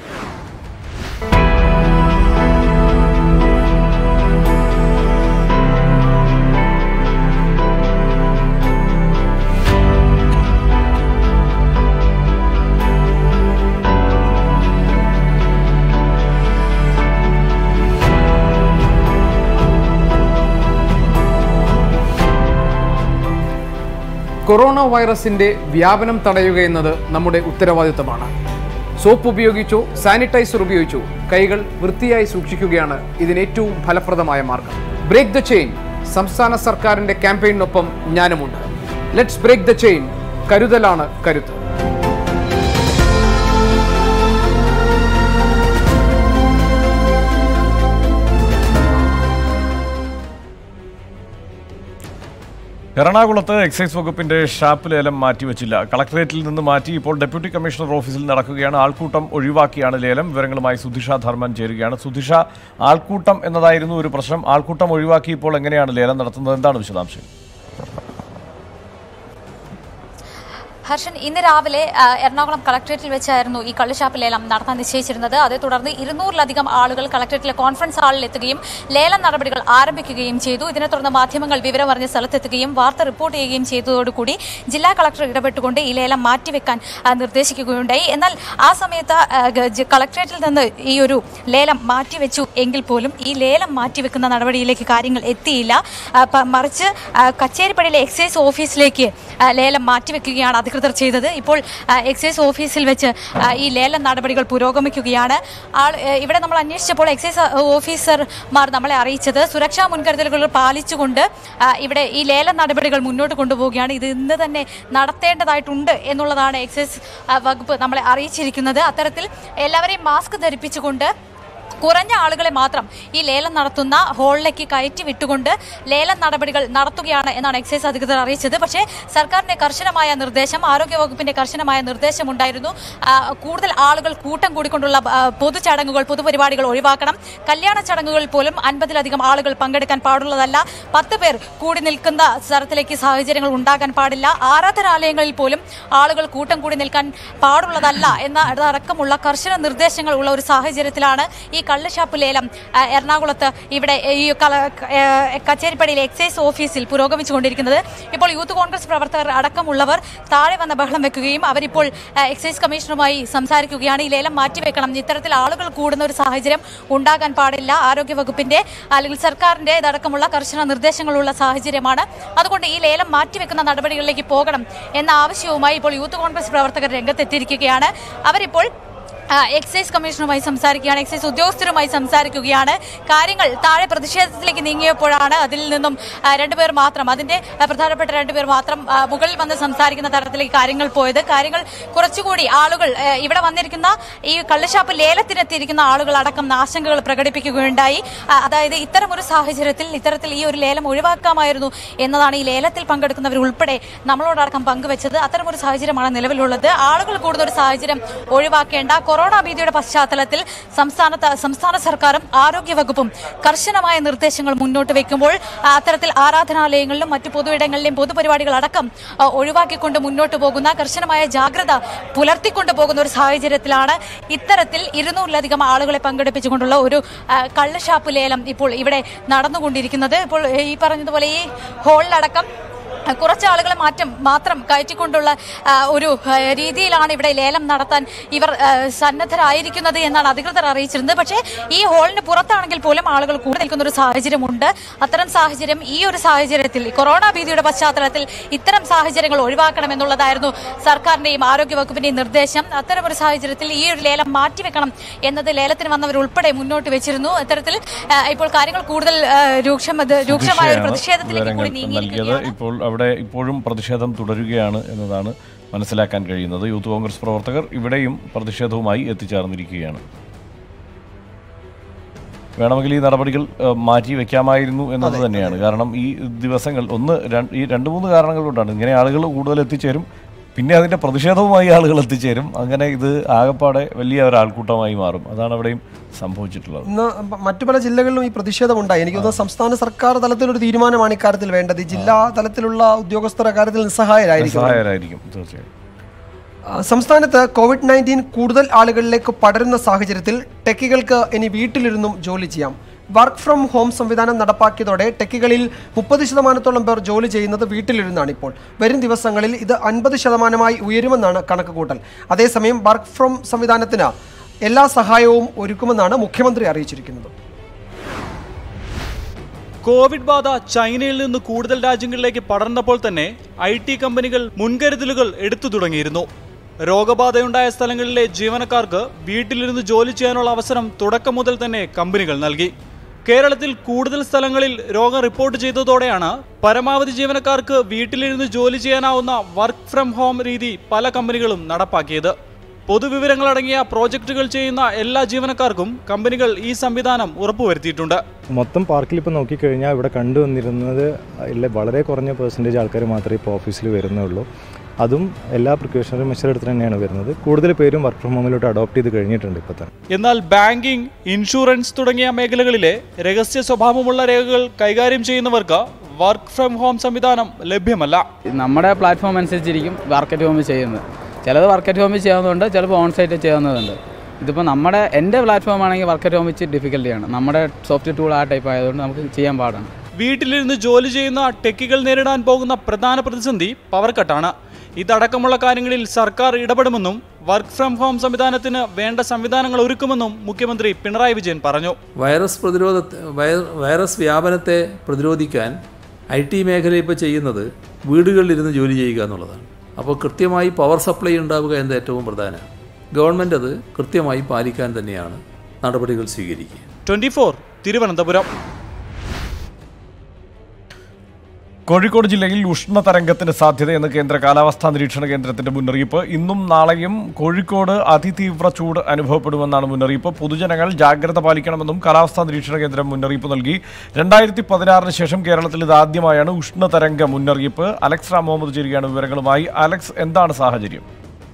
Corona വൈറസിന്റെ വ്യാപനം തടയുകയെന്നത് നമ്മുടെ ഉത്തരവാദിത്തമാണ്. സോപ്പ് ഉപയോഗിച്ചോ സാനിറ്റൈസർ ഉപയോഗിച്ചോ കൈകൾ വൃത്തിയായി സൂക്ഷിക്കുകയാണ് ഇതിനേറ്റവും ഫലപ്രദമായ മാർഗം. ബ്രേക്ക് ദ ചെയിൻ സംസ്ഥാന സർക്കാരിന്റെ ക്യാമ്പയിനൊപ്പം ഞാനുമുണ്ട്. Let's break the chain. കരുതലാണ് കരുത്ത്. എറണാകുളത്ത് എക്സൈസ് വകുപ്പിന്റെ ഷാപ്പ് ലേലം മാറ്റിവെച്ചില്ല. കളക്ടറേറ്റിൽ നിന്ന് മാറ്റി ഇപ്പോൾ ഡെപ്യൂട്ടി കമ്മീഷണർ ഓഫീസിൽ നടക്കുകയാണ്. ആൾക്കൂട്ടം ഒഴിവാക്കിയാണ് ലേലം. വിവരങ്ങളുമായി സുധിഷ ധർമ്മൻ ചേരുകയാണ്. സുധിഷ, ആൾക്കൂട്ടം എന്നതായിരുന്നു ഒരു പ്രശ്നം. ആൾക്കൂട്ടം ഒഴിവാക്കി ഇപ്പോൾ എങ്ങനെയാണ് ലേലം നടത്തുന്നത്? എന്താണ് വിശദാംശം? ഹർഷൻ, ഇന്ന് രാവിലെ എറണാകുളം കളക്ടറേറ്റിൽ വെച്ചായിരുന്നു ഈ കള്ളുഷാപ്പ് ലേലം നടത്താൻ നിശ്ചയിച്ചിരുന്നത്. അതേ തുടർന്ന് ഇരുന്നൂറിലധികം ആളുകൾ കളക്ടറേറ്റിലെ കോൺഫറൻസ് ഹാളിൽ എത്തുകയും ലേലം നടപടികൾ ആരംഭിക്കുകയും ചെയ്തു. ഇതിനെ തുടർന്ന് മാധ്യമങ്ങൾ വിവരം അറിഞ്ഞ സ്ഥലത്തെത്തുകയും വാർത്ത റിപ്പോർട്ട് ചെയ്യുകയും ചെയ്തതോടുകൂടി ജില്ലാ കളക്ടർ ഇടപെട്ടുകൊണ്ട് ഈ ലേലം മാറ്റിവെക്കാൻ നിർദ്ദേശിക്കുകയുണ്ടായി. എന്നാൽ ആ സമയത്ത് കളക്ടറേറ്റിൽ നിന്ന് ഈ ഒരു ലേലം മാറ്റിവെച്ചു എങ്കിൽ പോലും ഈ ലേലം മാറ്റിവെക്കുന്ന നടപടിയിലേക്ക് കാര്യങ്ങൾ എത്തിയില്ല. മറിച്ച് കച്ചേരിപ്പടിയിലെ എക്സൈസ് ഓഫീസിലേക്ക് ലേലം മാറ്റിവെക്കുകയാണ് അധികൃതർ ചെയ്തത്. ഇപ്പോൾ എക്സൈസ് ഓഫീസിൽ വെച്ച് ഈ ലേലം നടപടികൾ പുരോഗമിക്കുകയാണ്. ആൾ ഇവിടെ നമ്മൾ അന്വേഷിച്ചപ്പോൾ എക്സൈസ് ഓഫീസർമാർ നമ്മളെ അറിയിച്ചത് സുരക്ഷാ മുൻകരുതലുകൾ പാലിച്ചുകൊണ്ട് ഇവിടെ ഈ ലേലം നടപടികൾ മുന്നോട്ട് കൊണ്ടുപോവുകയാണ്. ഇത് ഇന്ന് തന്നെ നടത്തേണ്ടതായിട്ടുണ്ട് എന്നുള്ളതാണ് എക്സൈസ് വകുപ്പ് നമ്മളെ അറിയിച്ചിരിക്കുന്നത്. അത്തരത്തിൽ എല്ലാവരെയും മാസ്ക് ധരിപ്പിച്ചുകൊണ്ട് കുറഞ്ഞ ആളുകളെ മാത്രം ഈ ലേലം നടത്തുന്ന ഹോളിലേക്ക് കയറ്റി വിട്ടുകൊണ്ട് ലേലം നടപടികൾ നടത്തുകയാണ് എന്നാണ് എക്സൈസ് അധികൃതർ അറിയിച്ചത്. പക്ഷേ സർക്കാരിന്റെ കർശനമായ നിർദ്ദേശം, ആരോഗ്യവകുപ്പിന്റെ കർശനമായ നിർദ്ദേശം ഉണ്ടായിരുന്നു. കൂടുതൽ ആളുകൾ കൂട്ടം കൂടിക്കൊണ്ടുള്ള പൊതുചടങ്ങുകൾ, പൊതുപരിപാടികൾ ഒഴിവാക്കണം. കല്യാണ ചടങ്ങുകളിൽ പോലും അൻപതിലധികം ആളുകൾ പങ്കെടുക്കാൻ പാടുള്ളതല്ല. പത്ത് പേർ കൂടി നിൽക്കുന്ന തരത്തിലേക്ക് സാഹചര്യങ്ങൾ ഉണ്ടാകാൻ പാടില്ല. ആരാധനാലയങ്ങളിൽ പോലും ആളുകൾ കൂട്ടം കൂടി നിൽക്കാൻ പാടുള്ളതല്ല എന്നതടക്കമുള്ള കർശന നിർദ്ദേശങ്ങൾ ഉള്ള ഒരു സാഹചര്യത്തിലാണ് ഈ കള്ളുഷാപ്പ് ലേലം എറണാകുളത്ത് ഇവിടെ ഈ കച്ചേരിപ്പടിയിലെ എക്സൈസ് ഓഫീസിൽ പുരോഗമിച്ചുകൊണ്ടിരിക്കുന്നത്. ഇപ്പോൾ യൂത്ത് കോൺഗ്രസ് പ്രവർത്തകർ അടക്കമുള്ളവർ താഴെ വന്ന ബഹളം വെക്കുകയും അവരിപ്പോൾ എക്സൈസ് കമ്മീഷണറുമായി സംസാരിക്കുകയാണ്. ഈ ലേലം മാറ്റിവെക്കണം, ഇത്തരത്തിൽ ആളുകൾ കൂടുന്ന ഒരു സാഹചര്യം ഉണ്ടാകാൻ പാടില്ല. ആരോഗ്യവകുപ്പിന്റെ അല്ലെങ്കിൽ സർക്കാരിന്റെ ഇതടക്കമുള്ള കർശന നിർദ്ദേശങ്ങളുള്ള സാഹചര്യമാണ്. അതുകൊണ്ട് ഈ ലേലം മാറ്റിവെക്കുന്ന നടപടികളിലേക്ക് പോകണം എന്ന ആവശ്യവുമായി ഇപ്പോൾ യൂത്ത് കോൺഗ്രസ് പ്രവർത്തകർ രംഗത്തെത്തിയിരിക്കുകയാണ്. അവരിപ്പോൾ എക്സൈസ് കമ്മീഷണറുമായി സംസാരിക്കുകയാണ്, എക്സൈസ് ഉദ്യോഗസ്ഥരുമായി സംസാരിക്കുകയാണ്. കാര്യങ്ങൾ താഴെ പ്രതിഷേധത്തിലേക്ക് നീങ്ങിയപ്പോഴാണ് അതിൽ നിന്നും രണ്ടുപേർ മാത്രം, അതിന്റെ പ്രധാനപ്പെട്ട രണ്ടുപേർ മാത്രം മുകളിൽ വന്ന് സംസാരിക്കുന്ന തരത്തിലേക്ക് കാര്യങ്ങൾ പോയത്. കാര്യങ്ങൾ കുറച്ചുകൂടി ആളുകൾ ഇവിടെ വന്നിരിക്കുന്ന ഈ കള്ളുഷാപ്പ് ലേലത്തിനെത്തിയിരിക്കുന്ന ആളുകൾ അടക്കം ആശങ്കകൾ പ്രകടിപ്പിക്കുകയുണ്ടായി. അതായത് ഇത്തരം ഒരു സാഹചര്യത്തിൽ ഇത്തരത്തിൽ ഈ ഒരു ലേലം ഒഴിവാക്കാമായിരുന്നു എന്നതാണ് ഈ ലേലത്തിൽ പങ്കെടുക്കുന്നവർ ഉൾപ്പെടെ നമ്മളോടടക്കം പങ്കുവെച്ചത്. അത്തരം ഒരു സാഹചര്യമാണ് നിലവിലുള്ളത്. ആളുകൾ കൂടുന്ന ഒരു സാഹചര്യം ഒഴിവാക്കേണ്ട. കൊറോണ ഭീതിയുടെ പശ്ചാത്തലത്തിൽ സംസ്ഥാനത്ത് സംസ്ഥാന സർക്കാരും ആരോഗ്യവകുപ്പും കർശനമായ നിർദ്ദേശങ്ങൾ മുന്നോട്ട് വെക്കുമ്പോൾ അത്തരത്തിൽ ആരാധനാലയങ്ങളിലും മറ്റു പൊതുയിടങ്ങളിലെയും പൊതുപരിപാടികൾ അടക്കം ഒഴിവാക്കിക്കൊണ്ട് മുന്നോട്ട് പോകുന്ന കർശനമായ ജാഗ്രത പുലർത്തിക്കൊണ്ടു പോകുന്ന ഒരു സാഹചര്യത്തിലാണ് ഇത്തരത്തിൽ ഇരുന്നൂറിലധികം ആളുകളെ പങ്കെടുപ്പിച്ചുകൊണ്ടുള്ള ഒരു കള്ളുഷാപ്പ് ലേലം ഇപ്പോൾ ഇവിടെ നടന്നുകൊണ്ടിരിക്കുന്നത്. ഇപ്പോൾ ഈ പറഞ്ഞതുപോലെ ഈ ഹോളിലടക്കം കുറച്ച് ആളുകളെ മാറ്റം മാത്രം കയറ്റിക്കൊണ്ടുള്ള ഒരു രീതിയിലാണ് ഇവിടെ ലേലം നടത്താൻ ഇവർ സന്നദ്ധരായിരിക്കുന്നത് എന്നാണ് അധികൃതർ അറിയിച്ചിരുന്നത്. പക്ഷേ ഈ ഹോളിന് പുറത്താണെങ്കിൽ പോലും ആളുകൾ കൂടി നിൽക്കുന്ന ഒരു സാഹചര്യമുണ്ട്. അത്തരം സാഹചര്യം ഈ ഒരു സാഹചര്യത്തിൽ കൊറോണ ഭീതിയുടെ പശ്ചാത്തലത്തിൽ ഇത്തരം സാഹചര്യങ്ങൾ ഒഴിവാക്കണമെന്നുള്ളതായിരുന്നു സർക്കാരിന്റെയും ആരോഗ്യവകുപ്പിന്റെയും നിർദ്ദേശം. അത്തരമൊരു സാഹചര്യത്തിൽ ഈ ഒരു ലേലം മാറ്റിവെക്കണം എന്നത് ലേലത്തിന് വന്നവർ ഉൾപ്പെടെ മുന്നോട്ട് വെച്ചിരുന്നു. ഇത്തരത്തിൽ ഇപ്പോൾ കാര്യങ്ങൾ കൂടുതൽ രൂക്ഷം രൂക്ഷമായ ഒരു പ്രതിഷേധത്തിലേക്ക് കൂടി നീങ്ങിയിരിക്കുകയാണ്. ഇപ്പോൾ അവിടെ ഇപ്പോഴും പ്രതിഷേധം തുടരുകയാണ് എന്നതാണ് മനസ്സിലാക്കാൻ കഴിയുന്നത്. യൂത്ത് കോൺഗ്രസ് പ്രവർത്തകർ ഇവിടെയും പ്രതിഷേധവുമായി എത്തിച്ചേർന്നിരിക്കുകയാണ്. വേണമെങ്കിൽ ഈ നടപടികൾ മാറ്റി വെക്കാമായിരുന്നു എന്നത് തന്നെയാണ്. കാരണം ഈ ദിവസങ്ങൾ ഒന്ന് ഈ രണ്ട് മൂന്ന് കാരണങ്ങൾ കൊണ്ടാണ് ഇങ്ങനെ ആളുകൾ കൂടുതൽ എത്തിച്ചേരും, പിന്നെ അതിൻ്റെ പ്രതിഷേധവുമായി ആളുകൾ എത്തിച്ചേരും. അങ്ങനെ ഇത് ആകപ്പാടെ വലിയ ഒരാൾക്കൂട്ടമായി മാറും. അതാണ് അവിടെയും സംഭവിച്ചിട്ടുള്ളത്. ഇന്ന് മറ്റു പല ജില്ലകളിലും ഈ പ്രതിഷേധം ഉണ്ടായി. എനിക്ക് തോന്നുന്നു സംസ്ഥാന സർക്കാർ തലത്തിലൊരു തീരുമാനമാണ് ഇക്കാര്യത്തിൽ വേണ്ടത്. ജില്ലാ തലത്തിലുള്ള ഉദ്യോഗസ്ഥർ കാര്യത്തിൽ നിസ്സഹായരായിരിക്കും നിസ്സഹായരായിരിക്കും തീർച്ചയായും. സംസ്ഥാനത്ത് കോവിഡ് നയൻറ്റീൻ കൂടുതൽ ആളുകളിലേക്ക് പടരുന്ന സാഹചര്യത്തിൽ ടെക്കികൾക്ക് ഇനി വീട്ടിലിരുന്നും ജോലി ചെയ്യാം. വർക്ക് ഫ്രം ഹോം സംവിധാനം നടപ്പാക്കിയതോടെ ടെക്കികളിൽ മുപ്പത് ശതമാനത്തോളം പേർ ജോലി ചെയ്യുന്നത് വീട്ടിലിരുന്നാണ്. ഇപ്പോൾ വരും ദിവസങ്ങളിൽ ഇത് അൻപത് ശതമാനമായി ഉയരുമെന്നാണ് കണക്കുകൂട്ടൽ. അതേസമയം വർക്ക് ഫ്രം സംവിധാനത്തിന് എല്ലാ സഹായവും ഒരുക്കുമെന്നാണ് മുഖ്യമന്ത്രി അറിയിച്ചിരിക്കുന്നത്. കോവിഡ് ബാധ ചൈനയിൽ നിന്ന് കൂടുതൽ രാജ്യങ്ങളിലേക്ക് പടർന്നപ്പോൾ തന്നെ ഐ ടി കമ്പനികൾ മുൻകരുതലുകൾ എടുത്തു തുടങ്ങിയിരുന്നു. രോഗബാധയുണ്ടായ സ്ഥലങ്ങളിലെ ജീവനക്കാർക്ക് വീട്ടിലിരുന്ന് ജോലി ചെയ്യാനുള്ള അവസരം തുടക്കം മുതൽ തന്നെ കമ്പനികൾ നൽകി. കേരളത്തിൽ കൂടുതൽ സ്ഥലങ്ങളിൽ രോഗം റിപ്പോർട്ട് ചെയ്തതോടെയാണ് പരമാവധി ജീവനക്കാർക്ക് വീട്ടിലിരുന്ന് ജോലി ചെയ്യാനാവുന്ന വർക്ക് ഫ്രം ഹോം രീതി പല കമ്പനികളും നടപ്പാക്കിയത്. പൊതുവിവരങ്ങളടങ്ങിയ പ്രോജക്റ്റുകൾ ചെയ്യുന്ന എല്ലാ ജീവനക്കാർക്കും കമ്പനികൾ ഈ സംവിധാനം ഉറപ്പുവരുത്തിയിട്ടുണ്ട്. മൊത്തം പാർക്കിൽ ഇപ്പോൾ നോക്കിക്കഴിഞ്ഞാൽ ഇവിടെ കണ്ടുവന്നിരുന്നത് ഇല്ല വളരെ കുറഞ്ഞ പെർസെൻറ്റേജ് ആൾക്കാർ മാത്രമേ ഇപ്പോൾ ഓഫീസിൽ വരുന്നുള്ളൂ. അതും എല്ലാ പ്രിക്കോഷണറി മെഷർ എടുത്ത് തന്നെയാണ് വരുന്നത്. കൂടുതൽ പേരും വർക്ക് ഫ്രം ഹോമിലോട്ട് അഡോപ്റ്റ് ചെയ്ത് കഴിഞ്ഞിട്ടുണ്ട് ഇപ്പോൾ തന്നെ. എന്നാൽ ബാങ്കിംഗ്, ഇൻഷുറൻസ് തുടങ്ങിയ മേഖലകളിലെ രഹസ്യ സ്വഭാവമുള്ള രേഖകൾ കൈകാര്യം ചെയ്യുന്നവർക്ക് വർക്ക് ഫ്രം ഹോം സംവിധാനം ലഭ്യമല്ല. നമ്മുടെ പ്ലാറ്റ്ഫോം അനുസരിച്ചിരിക്കും വർക്ക് അറ്റ് ഹോമിൽ ചെയ്യുന്നത്. ചിലത് വർക്ക് അറ്റ് ഹോമിൽ ചെയ്യാവുന്നതുണ്ട്, ചിലപ്പോൾ ഓൺ സൈറ്റ് ചെയ്യാവുന്നതുണ്ട്. ഇതിപ്പോൾ നമ്മുടെ എൻ്റെ പ്ലാറ്റ്ഫോം ആണെങ്കിൽ വർക്ക് അറ്റ് ഹോം വെച്ച് ഡിഫിക്കൽട്ടിയാണ്. നമ്മുടെ സോഫ്റ്റ്വെയർ ടൂൾ ആ ടൈപ്പ് ആയതുകൊണ്ട് നമുക്ക് ചെയ്യാൻ പാടാണ്. വീട്ടിലിരുന്ന് ജോലി ചെയ്യുന്ന ടെക്കികൾ നേരിടാൻ പോകുന്ന പ്രധാന പ്രതിസന്ധി പവർ കട്ടാണ്. ഇതടക്കമുള്ള കാര്യങ്ങളിൽ സർക്കാർ ഇടപെടുമെന്നും വർക്ക് ഫ്രം ഹോം സംവിധാനത്തിന് വേണ്ട സംവിധാനങ്ങൾ ഒരുക്കുമെന്നും മുഖ്യമന്ത്രി പിണറായി വിജയൻ പറഞ്ഞു. വൈറസ് പ്രതിരോധ വൈറസ് വ്യാപനത്തെ പ്രതിരോധിക്കാൻ ഐ ടി മേഖല ഇപ്പോൾ ചെയ്യുന്നത് വീടുകളിലിരുന്ന് ജോലി ചെയ്യുക എന്നുള്ളതാണ്. അപ്പോൾ കൃത്യമായി പവർ സപ്ലൈ ഉണ്ടാവുക എന്നത് ഏറ്റവും പ്രധാനമാണ്. ഗവൺമെൻറ് അത് കൃത്യമായി പാലിക്കാൻ തന്നെയാണ് നടപടികൾ സ്വീകരിക്കുക. Twenty four Thiruvananthapuram. കോഴിക്കോട് ജില്ലയിൽ ഉഷ്ണതരംഗത്തിന് സാധ്യതയെന്ന് കേന്ദ്ര കാലാവസ്ഥാ നിരീക്ഷണ കേന്ദ്രത്തിന്റെ മുന്നറിയിപ്പ്. ഇന്നും നാളെയും കോഴിക്കോട് അതിതീവ്ര ചൂട് അനുഭവപ്പെടുമെന്നാണ് മുന്നറിയിപ്പ്. പൊതുജനങ്ങൾ ജാഗ്രത പാലിക്കണമെന്നും കാലാവസ്ഥാ നിരീക്ഷണ കേന്ദ്രം മുന്നറിയിപ്പ് നൽകി. രണ്ടായിരത്തി പതിനാറിന് ശേഷം കേരളത്തിൽ ഇത് ആദ്യമായാണ് ഉഷ്ണതരംഗ മുന്നറിയിപ്പ്. അലക്സ് റാം മുഹമ്മദ് ചേരുകയാണ് വിവരങ്ങളുമായി. അലക്സ്, എന്താണ് സാഹചര്യം?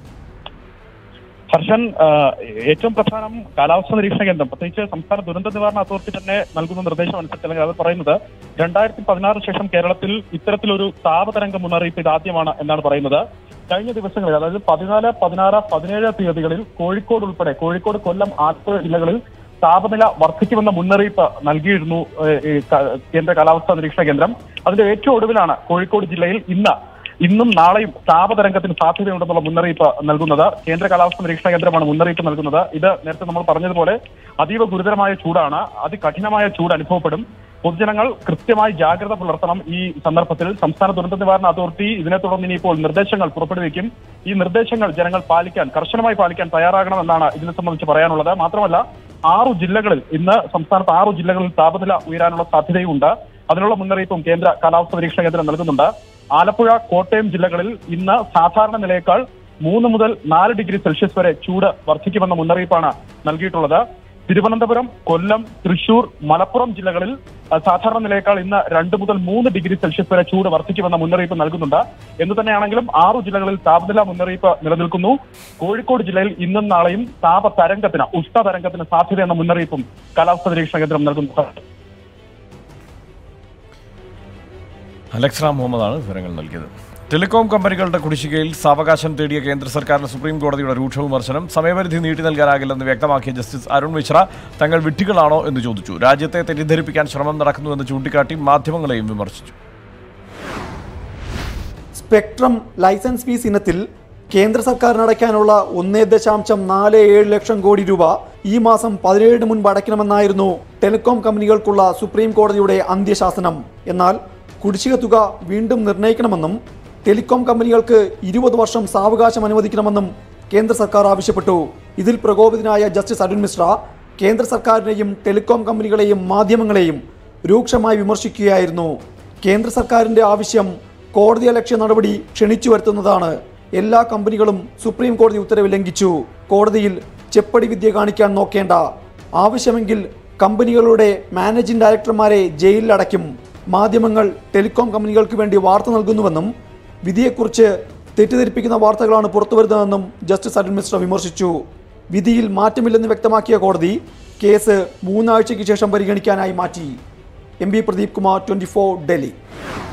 ഹർഷൻ, ഏറ്റവും പ്രധാനം കാലാവസ്ഥാ നിരീക്ഷണ കേന്ദ്രം, പ്രത്യേകിച്ച് സംസ്ഥാന ദുരന്ത നിവാരണ അതോറിറ്റി തന്നെ നൽകുന്ന നിർദ്ദേശം അനുസരിച്ച്, അല്ലെങ്കിൽ അത് പറയുന്നത് രണ്ടായിരത്തി പതിനാറിന് ശേഷം കേരളത്തിൽ ഇത്തരത്തിലൊരു താപതരംഗ മുന്നറിയിപ്പ് ഇതാദ്യമാണ് എന്നാണ് പറയുന്നത്. കഴിഞ്ഞ ദിവസങ്ങളിൽ, അതായത് പതിനാല് പതിനാറ് പതിനേഴ് തീയതികളിൽ കോഴിക്കോട് ഉൾപ്പെടെ കോഴിക്കോട്, കൊല്ലം, ആലപ്പുഴ ജില്ലകളിൽ താപനില വർദ്ധിക്കുമെന്ന മുന്നറിയിപ്പ് നൽകിയിരുന്നു കേന്ദ്ര കാലാവസ്ഥാ നിരീക്ഷണ കേന്ദ്രം. അതിന്റെ ഏറ്റവും ഒടുവിലാണ് കോഴിക്കോട് ജില്ലയിൽ ഇന്ന് ഇന്നും നാളെയും താപതരംഗത്തിന് സാധ്യതയുണ്ടെന്നുള്ള മുന്നറിയിപ്പ് നൽകുന്നത്. കേന്ദ്ര കാലാവസ്ഥാ നിരീക്ഷണ കേന്ദ്രമാണ് മുന്നറിയിപ്പ് നൽകുന്നത്. ഇത് നേരത്തെ നമ്മൾ പറഞ്ഞതുപോലെ അതീവ ഗുരുതരമായ ചൂടാണ്, അതികഠിനമായ ചൂട് അനുഭവപ്പെടും. പൊതുജനങ്ങൾ കൃത്യമായി ജാഗ്രത പുലർത്തണം. ഈ സന്ദർഭത്തിൽ സംസ്ഥാന ദുരന്ത നിവാരണ അതോറിറ്റി ഇതിനെ തുടർന്ന് ഇനിയിപ്പോൾ നിർദ്ദേശങ്ങൾ പുറപ്പെടുവിക്കും. ഈ നിർദ്ദേശങ്ങൾ ജനങ്ങൾ പാലിക്കാൻ, കർശനമായി പാലിക്കാൻ തയ്യാറാകണമെന്നാണ് ഇതിനെ സംബന്ധിച്ച് പറയാനുള്ളത്. മാത്രമല്ല, ആറു ജില്ലകളിൽ ഇന്ന് സംസ്ഥാനത്ത് ആറു ജില്ലകളിൽ താപനില ഉയരാനുള്ള സാധ്യതയുണ്ട്. അതിനുള്ള മുന്നറിയിപ്പും കേന്ദ്ര കാലാവസ്ഥാ നിരീക്ഷണ കേന്ദ്രം നൽകുന്നുണ്ട്. ആലപ്പുഴ, കോട്ടയം ജില്ലകളിൽ ഇന്ന് സാധാരണ നിലയേക്കാൾ മൂന്ന് മുതൽ നാല് ഡിഗ്രി സെൽഷ്യസ് വരെ ചൂട് വർദ്ധിക്കുമെന്ന മുന്നറിയിപ്പാണ് നൽകിയിട്ടുള്ളത്. തിരുവനന്തപുരം, കൊല്ലം, തൃശൂർ, മലപ്പുറം ജില്ലകളിൽ സാധാരണ നിലയേക്കാൾ ഇന്ന് രണ്ട് മുതൽ മൂന്ന് ഡിഗ്രി സെൽഷ്യസ് വരെ ചൂട് വർദ്ധിക്കുമെന്ന മുന്നറിയിപ്പ് നൽകുന്നുണ്ട്. എന്ന് തന്നെയാണെങ്കിലും ആറു ജില്ലകളിൽ താപനില മുന്നറിയിപ്പ് നിലനിൽക്കുന്നു. കോഴിക്കോട് ജില്ലയിൽ ഇന്നും നാളെയും താപതരംഗത്തിന്, ഉഷ്ണതരംഗത്തിന് സാധ്യതയെന്ന മുന്നറിയിപ്പും കാലാവസ്ഥാ നിരീക്ഷണ കേന്ദ്രം നൽകുന്നു. അലക്സ് റാം മുഹമ്മദാണ് വിവരങ്ങൾ നൽകിയത്. ടെലികോം കമ്പനികളുടെ കുടിശ്ശികയിൽ സാവകാശം തേടിയ കേന്ദ്ര സർക്കാരിന് സുപ്രീം കോടതിയുടെ രൂക്ഷ വിമർശനം. സമയപരിധി നീട്ടി നൽകാനാകില്ലെന്ന് വ്യക്തമാക്കിയ ജസ്റ്റിസ് അരുൺ മിശ്ര തങ്ങൾ വിഡ്ഢികളാണോ എന്ന് ചോദിച്ചു. രാജ്യത്തെ തെറ്റിദ്ധരിപ്പിക്കാൻ ശ്രമം നടക്കുന്നുവെന്ന് ചൂണ്ടിക്കാട്ടി മാധ്യമങ്ങളെയും വിമർശിച്ചു. സ്പെക്ട്രം ലൈസൻസ് ഫീസ് ഇനത്തിൽ കേന്ദ്ര സർക്കാരിന് അടയ്ക്കാനുള്ള ഒന്നേ ദശാംശം നാല് ഏഴ് ലക്ഷം കോടി രൂപ ഈ മാസം പതിനേഴിന് മുൻപ് അടയ്ക്കണമെന്നായിരുന്നു ടെലികോം കമ്പനികൾക്കുള്ള സുപ്രീം കോടതിയുടെ അന്ത്യശാസനം. എന്നാൽ കുടിശ്ശിക തുക വീണ്ടും നിർണ്ണയിക്കണമെന്നും ടെലികോം കമ്പനികൾക്ക് ഇരുപത് വർഷം സാവകാശം അനുവദിക്കണമെന്നും കേന്ദ്ര സർക്കാർ ആവശ്യപ്പെട്ടു. ഇതിൽ പ്രകോപിതനായ ജസ്റ്റിസ് അരുൺ മിശ്ര കേന്ദ്ര സർക്കാരിനെയും ടെലികോം കമ്പനികളെയും മാധ്യമങ്ങളെയും രൂക്ഷമായി വിമർശിക്കുകയായിരുന്നു. കേന്ദ്ര സർക്കാരിന്റെ ആവശ്യം കോടതിയലക്ഷ്യ നടപടി ക്ഷണിച്ചു വരുത്തുന്നതാണ്. എല്ലാ കമ്പനികളും സുപ്രീം കോടതി ഉത്തരവ് ലംഘിച്ചു. കോടതിയിൽ ചെപ്പടി വിദ്യ കാണിക്കാൻ നോക്കേണ്ട. ആവശ്യമെങ്കിൽ കമ്പനികളുടെ മാനേജിംഗ് ഡയറക്ടർമാരെ ജയിലിലടയ്ക്കും. മാധ്യമങ്ങൾ ടെലികോം കമ്പനികൾക്ക് വേണ്ടി വാർത്ത നൽകുന്നുവെന്നും വിധിയെക്കുറിച്ച് തെറ്റിദ്ധരിപ്പിക്കുന്ന വാർത്തകളാണ് പുറത്തുവരുന്നതെന്നും ജസ്റ്റിസ് അരുൺ മിശ്ര വിമർശിച്ചു. വിധിയിൽ മാറ്റമില്ലെന്ന് വ്യക്തമാക്കിയ കോടതി കേസ് മൂന്നാഴ്ചയ്ക്ക് ശേഷം പരിഗണിക്കാനായി മാറ്റി. M B Pradeep Kumar, twenty four, Delhi.